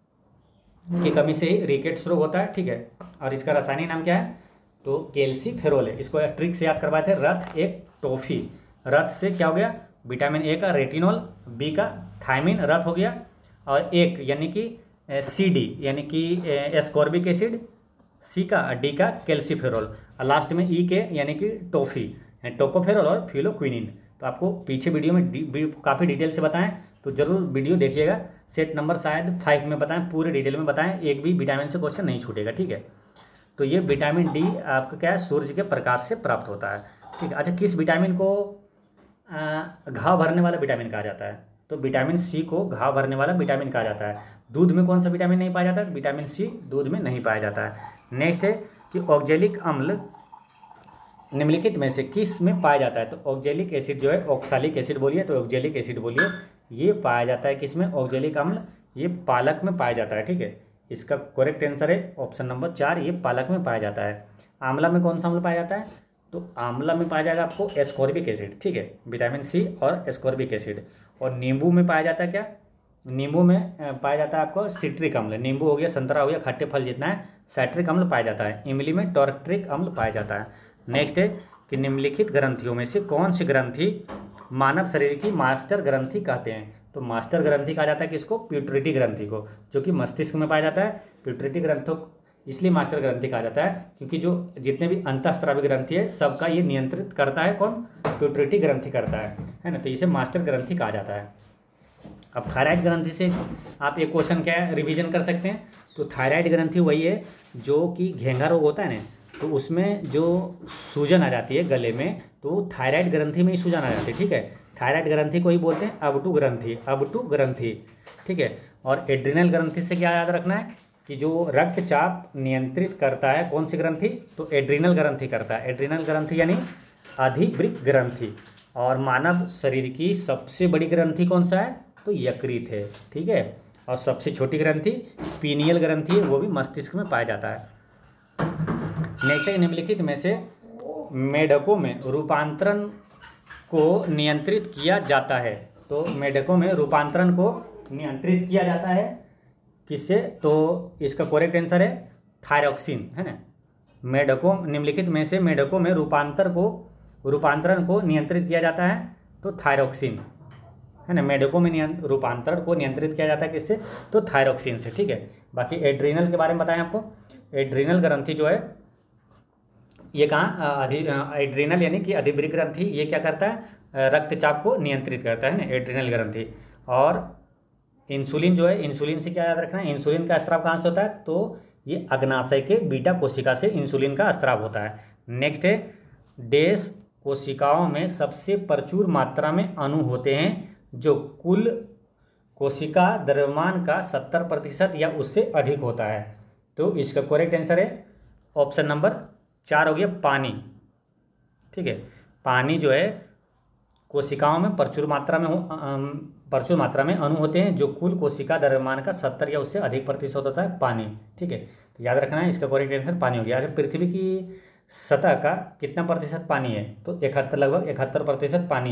की कमी से ही रिकेट्स रोग होता है। ठीक है, और इसका रासायनिक नाम क्या है? तो कैल्सीफेरोल है। इसको ट्रिक से याद करवाए थे, रथ एक टॉफी। रथ से क्या हो गया? विटामिन ए का रेटिनॉल, बी का थायमिन रथ हो गया, और एक यानी कि सी डी यानी कि एस्कॉर्बिक एसिड, सी का डी का कैल्सीफेरोल, और लास्ट में ई के यानी कि टॉफी टोकोफेरोल और फिलोक्विनिन। तो आपको पीछे वीडियो में काफ़ी डिटेल से बताएं, तो जरूर वीडियो देखिएगा। सेट नंबर शायद फाइव में बताएं, पूरे डिटेल में बताएं, एक भी विटामिन से क्वेश्चन नहीं छूटेगा। ठीक है, तो ये विटामिन डी आपका क्या है? सूर्य के प्रकाश से प्राप्त होता है। ठीक है, अच्छा किस विटामिन को घाव भरने वाला विटामिन कहा जाता है? तो विटामिन सी को घाव भरने वाला विटामिन कहा जाता है। दूध में कौन सा विटामिन नहीं पाया जाता है? विटामिन सी दूध में नहीं पाया जाता है। नेक्स्ट है कि ऑक्जेलिक अम्ल निम्नलिखित में से किस में पाया जाता है? तो ऑक्जेलिक एसिड जो है, ऑक्सालिक एसिड बोलिए तो ऑक्जेलिक एसिड बोलिए, ये पाया जाता है किस में? ऑक्जेलिक अम्ल ये पालक में पाया जाता है। ठीक है, इसका करेक्ट आंसर है ऑप्शन नंबर चार, ये पालक में पाया जाता है। आंवला में कौन सा अम्ल पाया जाता है? तो आंवला में पाया जाएगा आपको एस्कॉर्बिक एसिड। ठीक है, विटामिन सी और एस्कॉर्बिक एसिड। और नींबू में पाया जाता है क्या? नींबू में पाया जाता है आपको सिट्रिक अम्ल। नींबू हो गया, संतरा हो गया, खट्टे फल जितना है सैट्रिक अम्ल पाया जाता है। इमली में टॉर्ट्रिक अम्ल पाया जाता है। नेक्स्ट है कि निम्नलिखित ग्रंथियों में से कौन सी ग्रंथि मानव शरीर की मास्टर ग्रंथि कहते हैं? तो मास्टर ग्रंथि कहा जाता है किसको? प्यूटरिटी ग्रंथि को, जो कि मस्तिष्क में पाया जाता है। प्यूटरिटी ग्रंथों इसलिए मास्टर ग्रंथि कहा जाता है क्योंकि जो जितने भी अंतःस्रावी ग्रंथि है सबका ये नियंत्रित करता है कौन? प्यूटरिटी ग्रंथि करता है, है ना। तो इसे मास्टर ग्रंथि कहा जाता है। अब थायराइड ग्रंथि से आप एक क्वेश्चन क्या है रिवीजन कर सकते हैं। तो थायराइड ग्रंथि वही है जो कि घेंघा रोग होता है ना, तो उसमें जो सूजन आ जाती है गले में, तो थायराइड ग्रंथि में ही सूजन आ जाती है। ठीक है, थायराइड ग्रंथि को ही बोलते हैं अबटू ग्रंथि, अबटू ग्रंथि। ठीक है, और एड्रिनल ग्रंथि से क्या याद रखना है कि जो रक्तचाप नियंत्रित करता है कौन सी ग्रंथि? तो एड्रिनल ग्रंथि करता है। एड्रिनल ग्रंथि यानी अधिवृक्क ग्रंथि। और मानव शरीर की सबसे बड़ी ग्रंथि कौन सा है? तो यकृत है। ठीक है, और सबसे छोटी ग्रंथि पीनियल ग्रंथि है, वो भी मस्तिष्क में पाया जाता है। नेक्स्ट है निम्नलिखित में से मेढकों में रूपांतरण को नियंत्रित किया जाता है? तो मेढकों में रूपांतरण को नियंत्रित किया जाता है किससे? तो इसका करेक्ट आंसर है थायरॉक्सिन, है ना। मेढकों निम्नलिखित में से मेढकों में रूपांतर को रूपांतरण को नियंत्रित किया जाता है तो थायरॉक्सिन, है ना। मेढकों में रूपांतरण को नियंत्रित किया जाता है किससे? तो थायरॉक्सिन से। ठीक है, बाकी एड्रिनल के बारे में बताएं आपको। एड्रिनल ग्रंथि जो है ये कहाँ अधि एड्रिनल यानी कि अधिवृक्क ग्रंथि, ये क्या करता है? रक्तचाप को नियंत्रित करता है ना, एड्रिनल ग्रंथि। और इंसुलिन जो है, इंसुलिन से क्या याद रखना है? इंसुलिन का स्राव कहाँ से होता है? तो ये अग्नाशय के बीटा कोशिका से इंसुलिन का स्राव होता है। नेक्स्ट है डैश कोशिकाओं में सबसे प्रचुर मात्रा में अणु होते हैं जो कुल कोशिका द्रव्यमान का सत्तर प्रतिशत या उससे अधिक होता है? तो इसका करेक्ट आंसर है ऑप्शन नंबर चार हो गया पानी। ठीक है, पानी जो है कोशिकाओं में प्रचुर मात्रा में हो प्रचुर मात्रा में अणु होते हैं जो कुल कोशिका द्रव्यमान का सत्तर या उससे अधिक प्रतिशत होता है पानी। ठीक है, तो याद रखना है इसका करेक्ट आंसर पानी हो गया। अच्छा, पृथ्वी की सतह का कितना प्रतिशत पानी है? तो इकहत्तर लगभग इकहत्तर प्रतिशत पानी है।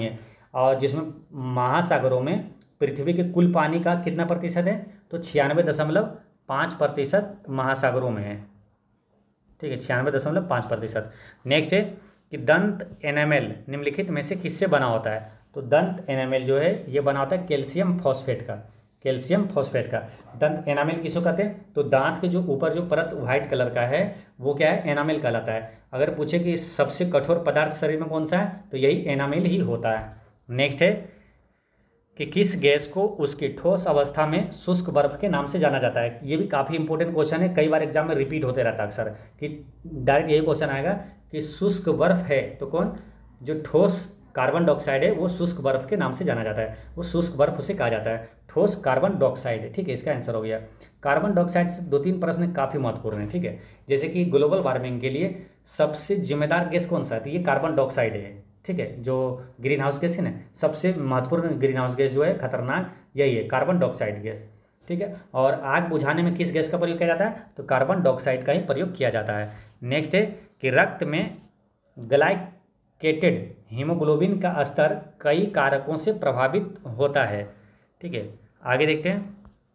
और जिसमें महासागरों में पृथ्वी के कुल पानी का कितना प्रतिशत है, तो छियानवे दशमलव पाँच प्रतिशत महासागरों में है, ठीक है, छियानवे दशमलव पाँच प्रतिशत। नेक्स्ट है कि दंत एनामेल निम्नलिखित में से किससे बना होता है, तो दंत एनामेल जो है ये बना होता है कैल्शियम फॉस्फेट का, कैल्शियम फॉस्फेट का। दंत एनामेल किसको कहते हैं, तो दांत के जो ऊपर जो परत व्हाइट कलर का है वो क्या है, एनामेल कहलाता है। अगर पूछे कि सबसे कठोर पदार्थ शरीर में कौन सा है, तो यही एनामेल ही होता है। नेक्स्ट है कि किस गैस को उसकी ठोस अवस्था में शुष्क बर्फ के नाम से जाना जाता है। ये भी काफ़ी इंपॉर्टेंट क्वेश्चन है, कई बार एग्जाम में रिपीट होते रहता है अक्सर, कि डायरेक्ट यही क्वेश्चन आएगा कि शुष्क बर्फ है तो कौन, जो ठोस कार्बन डाइऑक्साइड है वो शुष्क बर्फ के नाम से जाना जाता है, वो शुष्क बर्फ उसे कहा जाता है, ठोस कार्बन डाइऑक्साइड है, ठीक है, इसका आंसर हो गया। कार्बन डाइऑक्साइड से दो तीन प्रश्न काफ़ी महत्वपूर्ण है, ठीक है, जैसे कि ग्लोबल वार्मिंग के लिए सबसे जिम्मेदार गैस कौन सा है, तो ये कार्बन डाइऑक्साइड है, ठीक है, जो ग्रीन हाउस गैस है ना, सबसे महत्वपूर्ण ग्रीन हाउस गैस जो है खतरनाक यही है, कार्बन डाइऑक्साइड गैस, ठीक है। और आग बुझाने में किस गैस का प्रयोग किया जाता है, तो कार्बन डाइऑक्साइड का ही प्रयोग किया जाता है। नेक्स्ट है कि रक्त में ग्लाइकेटेड हीमोग्लोबिन का स्तर कई कारकों से प्रभावित होता है, ठीक है। आगे देखते हैं,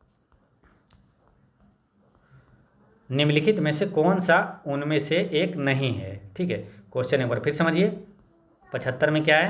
निम्नलिखित में से कौन सा उनमें से एक नहीं है, ठीक है। क्वेश्चन एक बार फिर समझिए, पचहत्तर में क्या है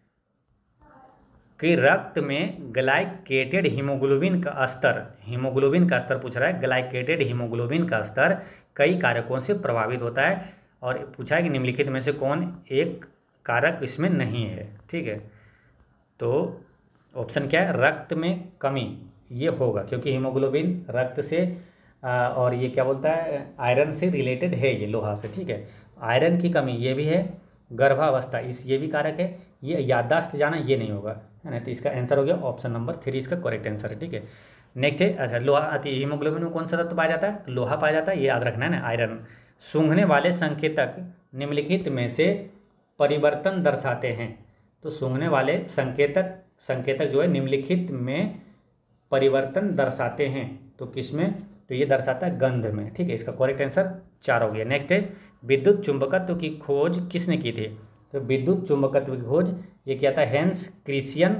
कि रक्त में ग्लाइकेटेड हीमोग्लोबिन का स्तर, हीमोग्लोबिन का स्तर पूछ रहा है, ग्लाइकेटेड हीमोग्लोबिन का स्तर कई कारकों से प्रभावित होता है, और पूछा है कि निम्नलिखित में से कौन एक कारक इसमें नहीं है, ठीक है। तो ऑप्शन क्या है, रक्त में कमी ये होगा, क्योंकि हीमोग्लोबिन रक्त से आ, और ये क्या बोलता है, आयरन से रिलेटेड है, ये लोहा से, ठीक है। आयरन की कमी ये भी है, गर्भावस्था इस ये भी कारक है, ये याददाश्त जाना ये नहीं होगा, है ना, तो इसका आंसर हो गया ऑप्शन नंबर थ्री, इसका करेक्ट आंसर है, ठीक है। नेक्स्ट है, अच्छा लोहा, हीमोग्लोबिन में कौन सा तत्व पाया जाता है, लोहा पाया जाता है, ये याद रखना है ना, आयरन। सूंघने वाले संकेतक निम्नलिखित में से परिवर्तन दर्शाते हैं, तो सूंघने वाले संकेतक संकेतक जो है निम्नलिखित में परिवर्तन दर्शाते हैं, तो किसमें, तो ये दर्शाता है गंध में, ठीक है, इसका करेक्ट आंसर चार हो गया। नेक्स्ट है विद्युत चुंबकत्व की खोज किसने की थी, तो विद्युत चुंबकत्व की खोज ये किया था हैंस क्रिश्चियन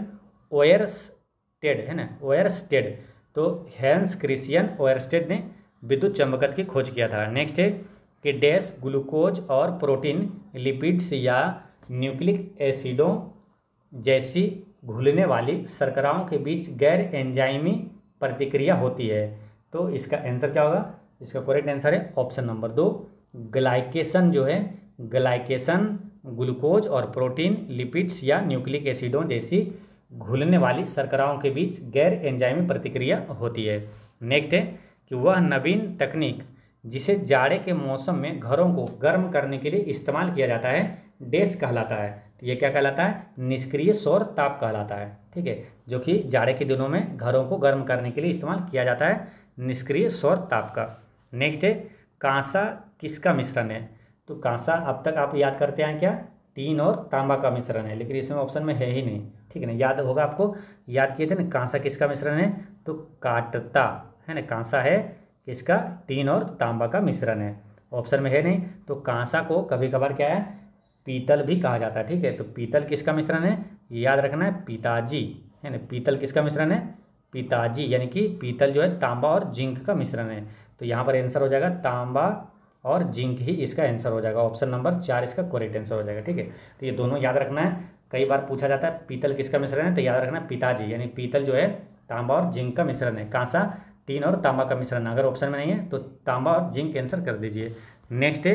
ओयरस्टेड, है ना, ओयरस्टेड, तो हैंस क्रिश्चियन ओयरस्टेड ने विद्युत चुंबकत्व की खोज किया था। नेक्स्ट है कि डैश ग्लूकोज और प्रोटीन लिपिड्स या न्यूक्लिक एसिडों जैसी घुलने वाली शर्कराओं के बीच गैर एंजाइमी प्रतिक्रिया होती है, तो इसका आंसर क्या होगा, इसका करेक्ट आंसर है ऑप्शन नंबर दो, ग्लाइकेशन जो है, ग्लाइकेशन ग्लूकोज और प्रोटीन लिपिड्स या न्यूक्लिक एसिडों जैसी घुलने वाली शर्कराओं के बीच गैर एंजाइमी प्रतिक्रिया होती है। नेक्स्ट है कि वह नवीन तकनीक जिसे जाड़े के मौसम में घरों को गर्म करने के लिए इस्तेमाल किया जाता है डैश कहलाता है, तो ये क्या कहलाता है, निष्क्रिय सौर ताप कहलाता है, ठीक है, जो कि जाड़े के दिनों में घरों को गर्म करने के लिए इस्तेमाल किया जाता है, निष्क्रिय सौर ताप का। नेक्स्ट है कांसा किसका मिश्रण है, तो कांसा अब तक आप याद करते हैं क्या, टीन और तांबा का मिश्रण है, लेकिन इसमें ऑप्शन में है ही नहीं, ठीक है ना, याद होगा आपको, याद किए थे ना, कांसा किसका मिश्रण है, तो काटता, है ना, कांसा है किसका, टीन और तांबा का मिश्रण है, ऑप्शन में है नहीं। तो कांसा को कभी कभार क्या है, पीतल भी कहा जाता है, ठीक है, तो पीतल किसका मिश्रण है, याद रखना है, पिताजी, है ना, पीतल किसका मिश्रण है, पिताजी, यानी कि पीतल जो है तांबा और जिंक का मिश्रण है, तो यहाँ पर आंसर हो जाएगा तांबा और जिंक ही इसका आंसर हो जाएगा, ऑप्शन नंबर चार इसका करेक्ट आंसर हो जाएगा, ठीक है। तो ये दोनों याद रखना है, कई बार पूछा जाता है पीतल किसका मिश्रण है, तो याद रखना पिताजी, यानी पीतल जो है तांबा और जिंक का मिश्रण है, कांसा टीन और तांबा का मिश्रण, अगर ऑप्शन में नहीं है तो तांबा और जिंक आंसर कर दीजिए। नेक्स्ट है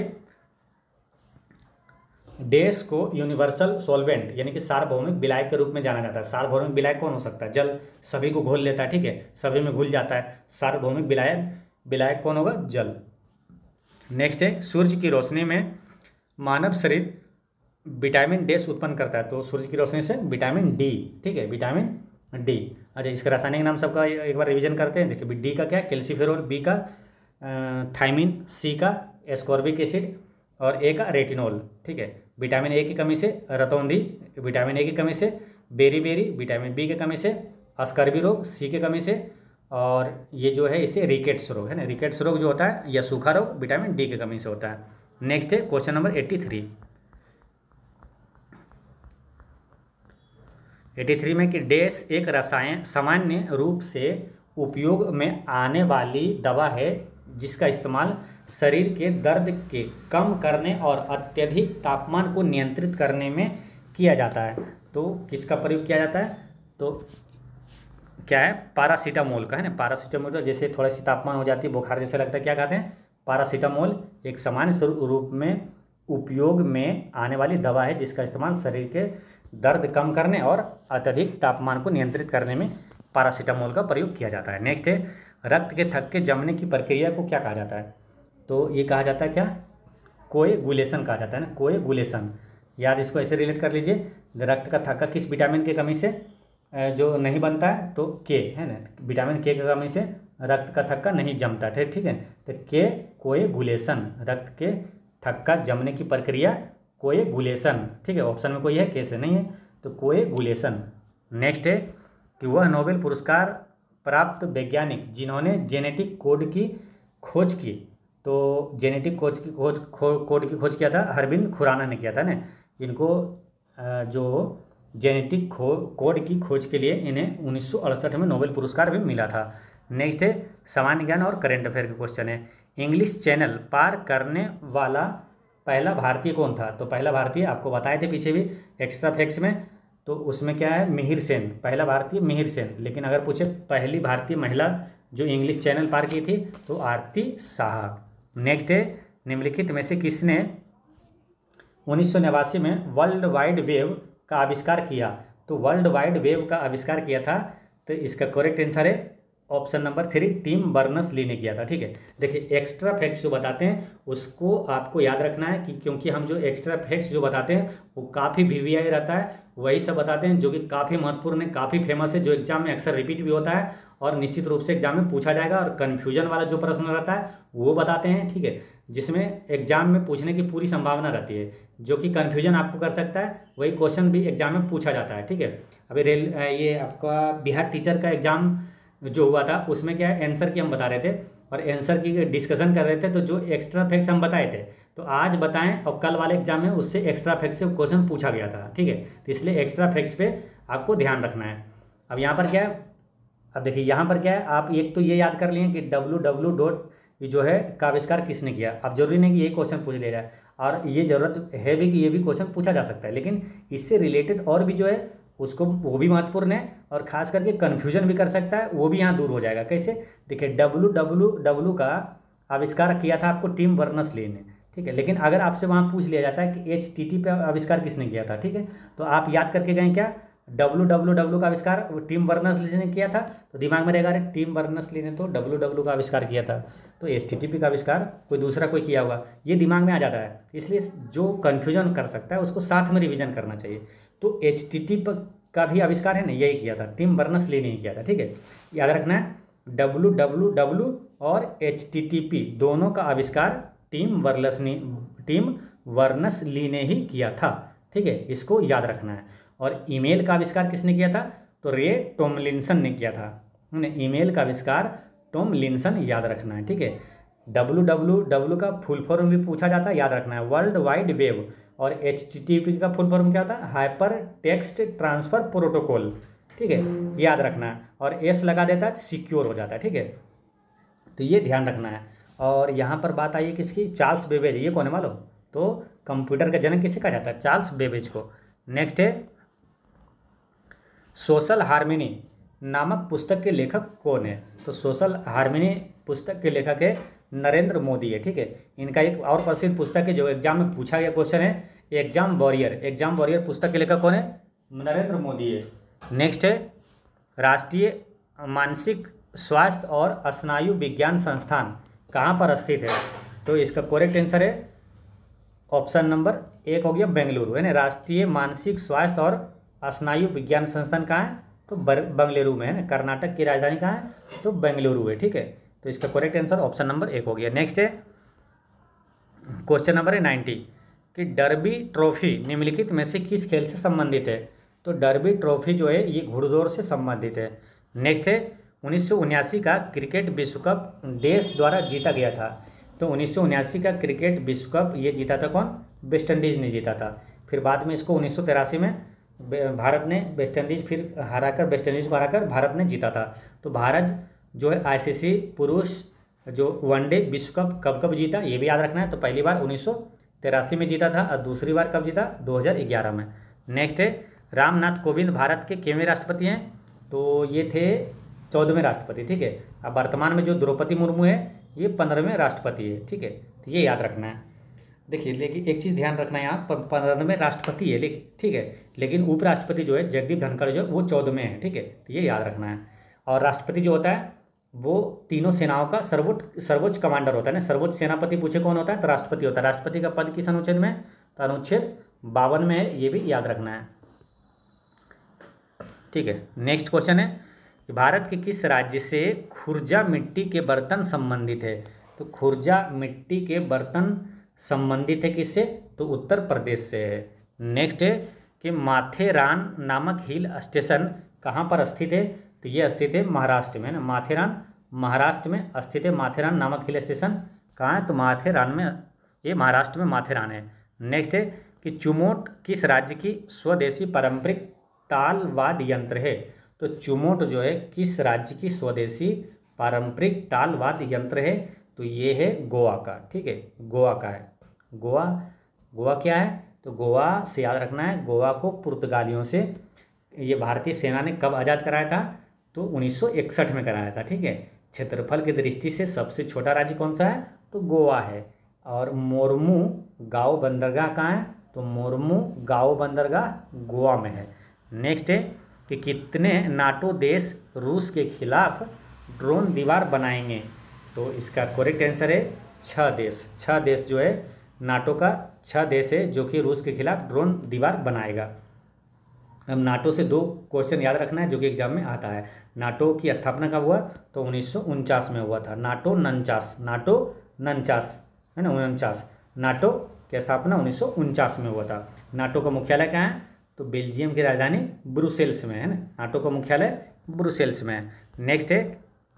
डैश को यूनिवर्सल सॉल्वेंट यानी कि सार्वभौमिक विलायक के रूप में जाना जाता है, सार्वभौमिक विलायक कौन हो सकता है, जल सभी को घोल लेता है, ठीक है, सभी में घुल जाता है, सार्वभौमिक विलायक विलायक कौन होगा, जल। नेक्स्ट है सूर्य की रोशनी में मानव शरीर विटामिन डैश उत्पन्न करता है, तो सूर्य की रोशनी से विटामिन डी, ठीक है, विटामिन डी। अच्छा, इसका रासायनिक नाम सबका एक बार रिवीजन करते हैं, देखिए डी का क्या है, कैल्सीफेरोल, बी का थायमिन, सी का एस्कॉर्बिक एसिड और ए का रेटिनोल, ठीक है। विटामिन ए की कमी से रतौंधी, विटामिन ए की कमी से बेरी बेरी, विटामिन बी की कमी से अस्कर्बी रोग, सी की कमी से, और ये जो है इसे रिकेट्स रोग, है ना, रिकेट्स रोग जो होता है या सूखा रोग विटामिन डी की कमी से होता है। नेक्स्ट है क्वेश्चन नंबर एट्टी थ्री, तिरासी में कि डैश एक रसायन सामान्य रूप से उपयोग में आने वाली दवा है जिसका इस्तेमाल शरीर के दर्द के कम करने और अत्यधिक तापमान को नियंत्रित करने में किया जाता है। तो किसका प्रयोग किया जाता है? तो क्या है? पारासीटामोल का है ना। पारासीटामोल का जैसे थोड़ा सी तापमान हो जाती है, बुखार जैसे लगता है, क्या कहते हैं? पारासीटामोल एक सामान्य रूप में उपयोग में आने वाली दवा है जिसका इस्तेमाल शरीर के दर्द कम करने और अत्यधिक तापमान को नियंत्रित करने में पारासीटामोल का प्रयोग किया जाता है। नेक्स्ट है, रक्त के थक्के जमने की प्रक्रिया को क्या कहा जाता है? तो ये कहा जाता है क्या? कोएगुलेशन कहा जाता है ना, कोएगुलेशन। याद इसको ऐसे रिलेट कर लीजिए, रक्त का थक्का किस विटामिन की कमी से जो नहीं बनता है? तो के है ना, विटामिन के की कमी से रक्त का थक्का नहीं जमता है, ठीक है। तो के कोएगुलेशन, रक्त के थक्का जमने की प्रक्रिया कोएगुलेशन, ठीक है। ऑप्शन में कोई है, के से नहीं है, तो कोएगुलेशन। नेक्स्ट है कि वह नोबेल पुरस्कार प्राप्त वैज्ञानिक जिन्होंने जेनेटिक कोड की खोज की, तो जेनेटिक कोड की खोज कोड की खोज किया था अरविंद खुराना ने किया था ना। इनको जो जेनेटिक खो कोड की खोज के लिए इन्हें उन्नीस सौ अड़सठ में नोबेल पुरस्कार भी मिला था। नेक्स्ट है सामान्य ज्ञान और करंट अफेयर के क्वेश्चन है। इंग्लिश चैनल पार करने वाला पहला भारतीय कौन था? तो पहला भारतीय आपको बताए थे पीछे भी एक्स्ट्रा फैक्ट्स में, तो उसमें क्या है? मिहिर सेन, पहला भारतीय मिहिर सेन। लेकिन अगर पूछे पहली भारतीय महिला जो इंग्लिश चैनल पार की थी, तो आरती शाह। नेक्स्ट है निम्नलिखित में से किसने उन्नीस सौ नवासी में वर्ल्ड वाइड वेब का आविष्कार किया? तो वर्ल्ड वाइड वेब का आविष्कार किया था, तो इसका करेक्ट आंसर है option number three, Tim Berners Lee ने किया था, ठीक है। देखिए एक्स्ट्रा फैक्ट्स जो बताते हैं उसको आपको याद रखना है कि क्योंकि हम जो एक्स्ट्रा फैक्ट्स जो बताते हैं वो काफ़ी वीवीआई रहता है, वही सब बताते हैं जो कि काफ़ी महत्वपूर्ण है, काफ़ी फेमस है, जो एग्जाम में अक्सर रिपीट भी होता है और निश्चित रूप से एग्जाम में पूछा जाएगा। और कन्फ्यूजन वाला जो प्रश्न रहता है वो बताते हैं, ठीक है, जिसमें एग्जाम में पूछने की पूरी संभावना रहती है, जो कि कन्फ्यूजन आपको कर सकता है, वही क्वेश्चन भी एग्जाम में पूछा जाता है, ठीक है। अभी रेल ये आपका बिहार टीचर का एग्जाम जो हुआ था उसमें क्या है, आंसर की हम बता रहे थे और आंसर की डिस्कशन कर रहे थे, तो जो एक्स्ट्रा फैक्ट्स हम बताए थे तो आज बताएं और कल वाले एग्जाम में उससे एक्स्ट्रा फैक्ट्स से क्वेश्चन पूछा गया था, ठीक है। तो इसलिए एक्स्ट्रा फैक्ट्स पे आपको ध्यान रखना है। अब यहाँ पर क्या है, अब देखिए यहाँ पर क्या है, आप एक तो ये याद कर लिए कि डब्ल्यू डब्ल्यू डॉट जो है का आविष्कार किसने किया। अब जरूरी नहीं कि ये क्वेश्चन पूछ ले रहा है, और ये जरूरत है भी कि ये भी क्वेश्चन पूछा जा सकता है, लेकिन इससे रिलेटेड और भी जो है उसको वो भी महत्वपूर्ण है और खास करके कन्फ्यूजन भी कर सकता है, वो भी यहाँ दूर हो जाएगा। कैसे? देखिए डब्ल्यू डब्ल्यू डब्ल्यू का आविष्कार किया था आपको टिम बर्नर्स ली ने, ठीक है। लेकिन अगर आपसे वहाँ पूछ लिया जाता है कि एच टी टी पे आविष्कार किसने किया था, ठीक है, तो आप याद करके गए क्या? डब्ल्यू डब्ल्यू डब्ल्यू का आविष्कार टिम बर्नर्स ली ने किया था, तो दिमाग में रहेगा टिम बर्नर्स ली ने तो डब्ल्यू डब्ल्यू का आविष्कार किया था, तो एच टी टी पी का आविष्कार कोई दूसरा कोई किया होगा, ये दिमाग में आ जाता है। इसलिए जो कन्फ्यूजन कर सकता है उसको साथ में रिविजन करना चाहिए। तो एच टी टी का भी आविष्कार है ना, यही किया था, टिम बर्नर्स ली ने किया था, ठीक है। याद रखना है डब्ल्यू डब्ल्यू डब्ल्यू और एच टी टी पी दोनों का आविष्कार टिम बर्नर्स ने टिम बर्नर्स ली ने ही किया था, ठीक है, इसको याद रखना है। और ईमेल का आविष्कार किसने किया था? तो रे टॉमलिंसन ने किया था। ईमेल का आविष्कार टॉमलिंसन, याद रखना है, ठीक है। डब्ल्यू डब्ल्यू डब्ल्यू का फुल फॉर्म भी पूछा जाता है, याद रखना है, वर्ल्ड वाइड वेब। और एच टी टी पी का फुल फॉर्म क्या होता है? हाइपर टेक्स्ट ट्रांसफर प्रोटोकॉल, ठीक है, याद रखना है। और एस लगा देता है सिक्योर हो जाता है, ठीक है, तो ये ध्यान रखना है। और यहाँ पर बात आई है किसकी? Charles Babbage. ये कौन है मालूम? तो कंप्यूटर का जनक किसे कहा जाता है? चार्ल्स बेबेज को। नेक्स्ट है सोशल हार्मनी नामक पुस्तक के लेखक कौन है? तो सोशल हार्मनी पुस्तक के लेखक है नरेंद्र मोदी है, ठीक है। इनका एक और प्रसिद्ध पुस्तक है जो एग्जाम में पूछा गया क्वेश्चन है, एग्जाम वॉरियर। एग्जाम वॉरियर पुस्तक के लेखक कौन है? नरेंद्र मोदी है। नेक्स्ट है राष्ट्रीय मानसिक स्वास्थ्य और स्नायु विज्ञान संस्थान कहाँ पर स्थित है? तो इसका करेक्ट आंसर है ऑप्शन नंबर एक हो गया बेंगलुरु, है ना। राष्ट्रीय मानसिक स्वास्थ्य और स्नायु विज्ञान संस्थान कहाँ है? तो बेंगलुरु में है ना। कर्नाटक की राजधानी कहाँ है? तो बेंगलुरु है, ठीक है। तो इसका करेक्ट आंसर ऑप्शन नंबर एक हो गया। नेक्स्ट है क्वेश्चन नंबर है नाइन्टी कि डर्बी ट्रॉफी निम्नलिखित में से किस खेल से संबंधित है? तो डर्बी ट्रॉफी जो है ये घुड़दौड़ से संबंधित है। नेक्स्ट है उन्नीस सौ उन्यासी का क्रिकेट विश्व कप देश द्वारा जीता गया था। तो उन्नीस सौ उन्यासी का क्रिकेट विश्व कप ये जीता था कौन? वेस्ट इंडीज़ ने जीता था। फिर बाद में इसको उन्नीस सौ तिरासी में भारत ने वेस्ट इंडीज फिर हराकर वेस्ट इंडीज को हराकर भारत ने जीता था। तो भारत जो है आईसीसी पुरुष जो वनडे विश्व कप कब कब जीता ये भी याद रखना है। तो पहली बार उन्नीस सौ तिरासी में जीता था और दूसरी बार कब जीता, दो हज़ार ग्यारह में। नेक्स्ट है रामनाथ कोविंद भारत के कितवें राष्ट्रपति हैं, तो ये थे चौदहवें राष्ट्रपति, ठीक है। अब वर्तमान में जो द्रौपदी मुर्मू है ये पंद्रहवें राष्ट्रपति है, ठीक है। तो ये याद रखना है। देखिए लेकिन एक चीज़ ध्यान रखना है यहाँ पंद्रहवें राष्ट्रपति है लेकिन, ठीक है, लेकिन उपराष्ट्रपति जो है जगदीप धनखड़ जो है वो चौदहवें है, ठीक है। तो ये याद रखना है। और राष्ट्रपति जो होता है वो तीनों सेनाओं का सर्वोच्च सर्वोच्च कमांडर होता है ना। सर्वोच्च सेनापति पूछे कौन होता है, तो राष्ट्रपति होता है। राष्ट्रपति का पद किस अनुच्छेद में, तो अनुच्छेद बावन में है, ये भी याद रखना है, ठीक है। नेक्स्ट क्वेश्चन है भारत के किस राज्य से खुर्जा मिट्टी के बर्तन संबंधित है, तो खुर्जा मिट्टी के बर्तन संबंधित है किससे, तो उत्तर प्रदेश से है। नेक्स्ट है कि माथेरान नामक हिल स्टेशन कहाँ पर स्थित है, तो ये स्थित है महाराष्ट्र में ना। माथेरान महाराष्ट्र में स्थित है। माथेरान नामक हिल स्टेशन कहाँ है, तो माथेरान में, ये महाराष्ट्र में माथेरान है। नेक्स्ट है कि चुमोट किस राज्य की स्वदेशी पारंपरिक ताल वाद्य यंत्र है, तो चुमोट जो है किस राज्य की स्वदेशी पारंपरिक ताल वाद्य यंत्र है, तो ये है गोवा का, ठीक है, गोवा का है। गोवा गोवा क्या है, तो गोवा से याद रखना है गोवा को पुर्तगालियों से ये भारतीय सेना ने कब आज़ाद कराया था, तो उन्नीस सौ इकसठ में कराया था, ठीक है। क्षेत्रफल की दृष्टि से सबसे छोटा राज्य कौन सा है, तो गोवा है। और मोरमू गांव बंदरगाह कहाँ है, तो मोरमू गांव बंदरगाह गोवा में है। नेक्स्ट है कि कितने नाटो देश रूस के खिलाफ ड्रोन दीवार बनाएंगे, तो इसका करेक्ट आंसर है छः देश। छः देश जो है नाटो का छः देश है जो कि रूस के खिलाफ ड्रोन दीवार बनाएगा। अब नाटो से दो क्वेश्चन याद रखना है जो कि एग्जाम में आता है। नाटो की स्थापना कब हुआ, तो उन्नीस सौ उनचास में हुआ था। नाटो ननचास, नाटो ननचास है ना, उनचास। नाटो की स्थापना उन्नीस सौ उनचास में हुआ था। नाटो का मुख्यालय कहाँ है, तो बेल्जियम की राजधानी ब्रुसेल्स में है ना। नाटो का मुख्यालय ब्रुसेल्स में है। नेक्स्ट है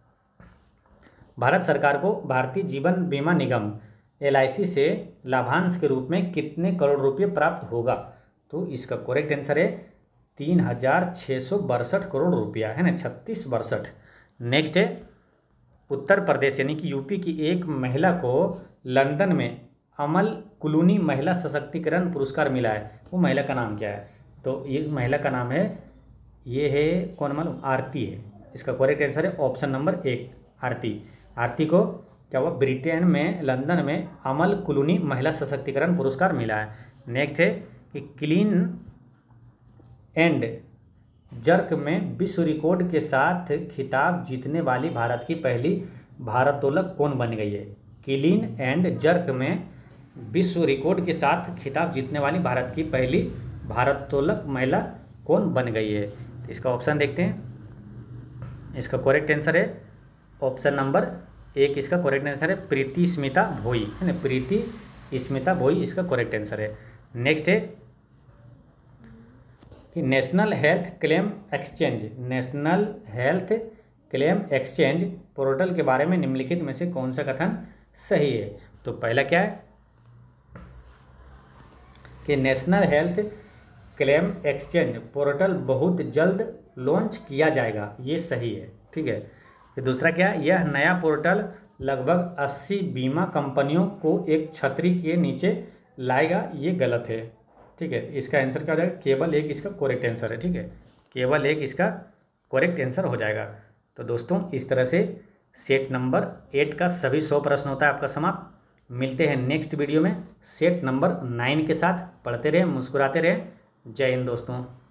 भारत सरकार को भारतीय जीवन बीमा निगम एल आई सी से लाभांश के रूप में कितने करोड़ रुपये प्राप्त होगा, तो इसका करेक्ट आंसर है तीन हजार छः सौ बासठ करोड़ रुपया है ना, छत्तीस बासठ। नेक्स्ट है उत्तर प्रदेश यानी कि यूपी की एक महिला को लंदन में अमल कुलूनी महिला सशक्तिकरण पुरस्कार मिला है, वो महिला का नाम क्या है, तो ये महिला का नाम है, ये है कौन मालूम, आरती है। इसका करेक्ट आंसर है ऑप्शन नंबर एक आरती। आरती को क्या हुआ, ब्रिटेन में लंदन में अमल कुलूनी महिला सशक्तिकरण पुरस्कार मिला है। नेक्स्ट है कि क्लीन एंड जर्क में विश्व रिकॉर्ड के साथ खिताब जीतने वाली भारत की पहली भारोत्तोलक कौन बन गई है। क्लीन एंड जर्क में विश्व रिकॉर्ड के साथ खिताब जीतने वाली भारत की पहली भारोत्तोलक महिला कौन बन गई है, तो इसका ऑप्शन देखते हैं। इसका करेक्ट आंसर है ऑप्शन नंबर एक, इसका करेक्ट आंसर है प्रीति स्मिता भोई है ना, प्रीति स्मिता भोई इसका करेक्ट आंसर है। नेक्स्ट है कि national health claim exchange national health claim exchange portal के बारे में निम्नलिखित में से कौन सा कथन सही है, तो पहला क्या है कि national health claim exchange portal बहुत जल्द लॉन्च किया जाएगा, ये सही है, ठीक है। फिर दूसरा क्या है, यह नया पोर्टल लगभग अस्सी बीमा कंपनियों को एक छतरी के नीचे लाएगा, ये गलत है, ठीक है। इसका आंसर क्या हो जाएगा, केवल एक इसका करेक्ट आंसर है, ठीक है, केवल एक इसका करेक्ट आंसर हो जाएगा। तो दोस्तों इस तरह से सेट नंबर एट का सभी सौ प्रश्न होता है आपका समाप्त। मिलते हैं नेक्स्ट वीडियो में सेट नंबर नाइन के साथ। पढ़ते रहें, मुस्कुराते रहें। जय हिंद दोस्तों।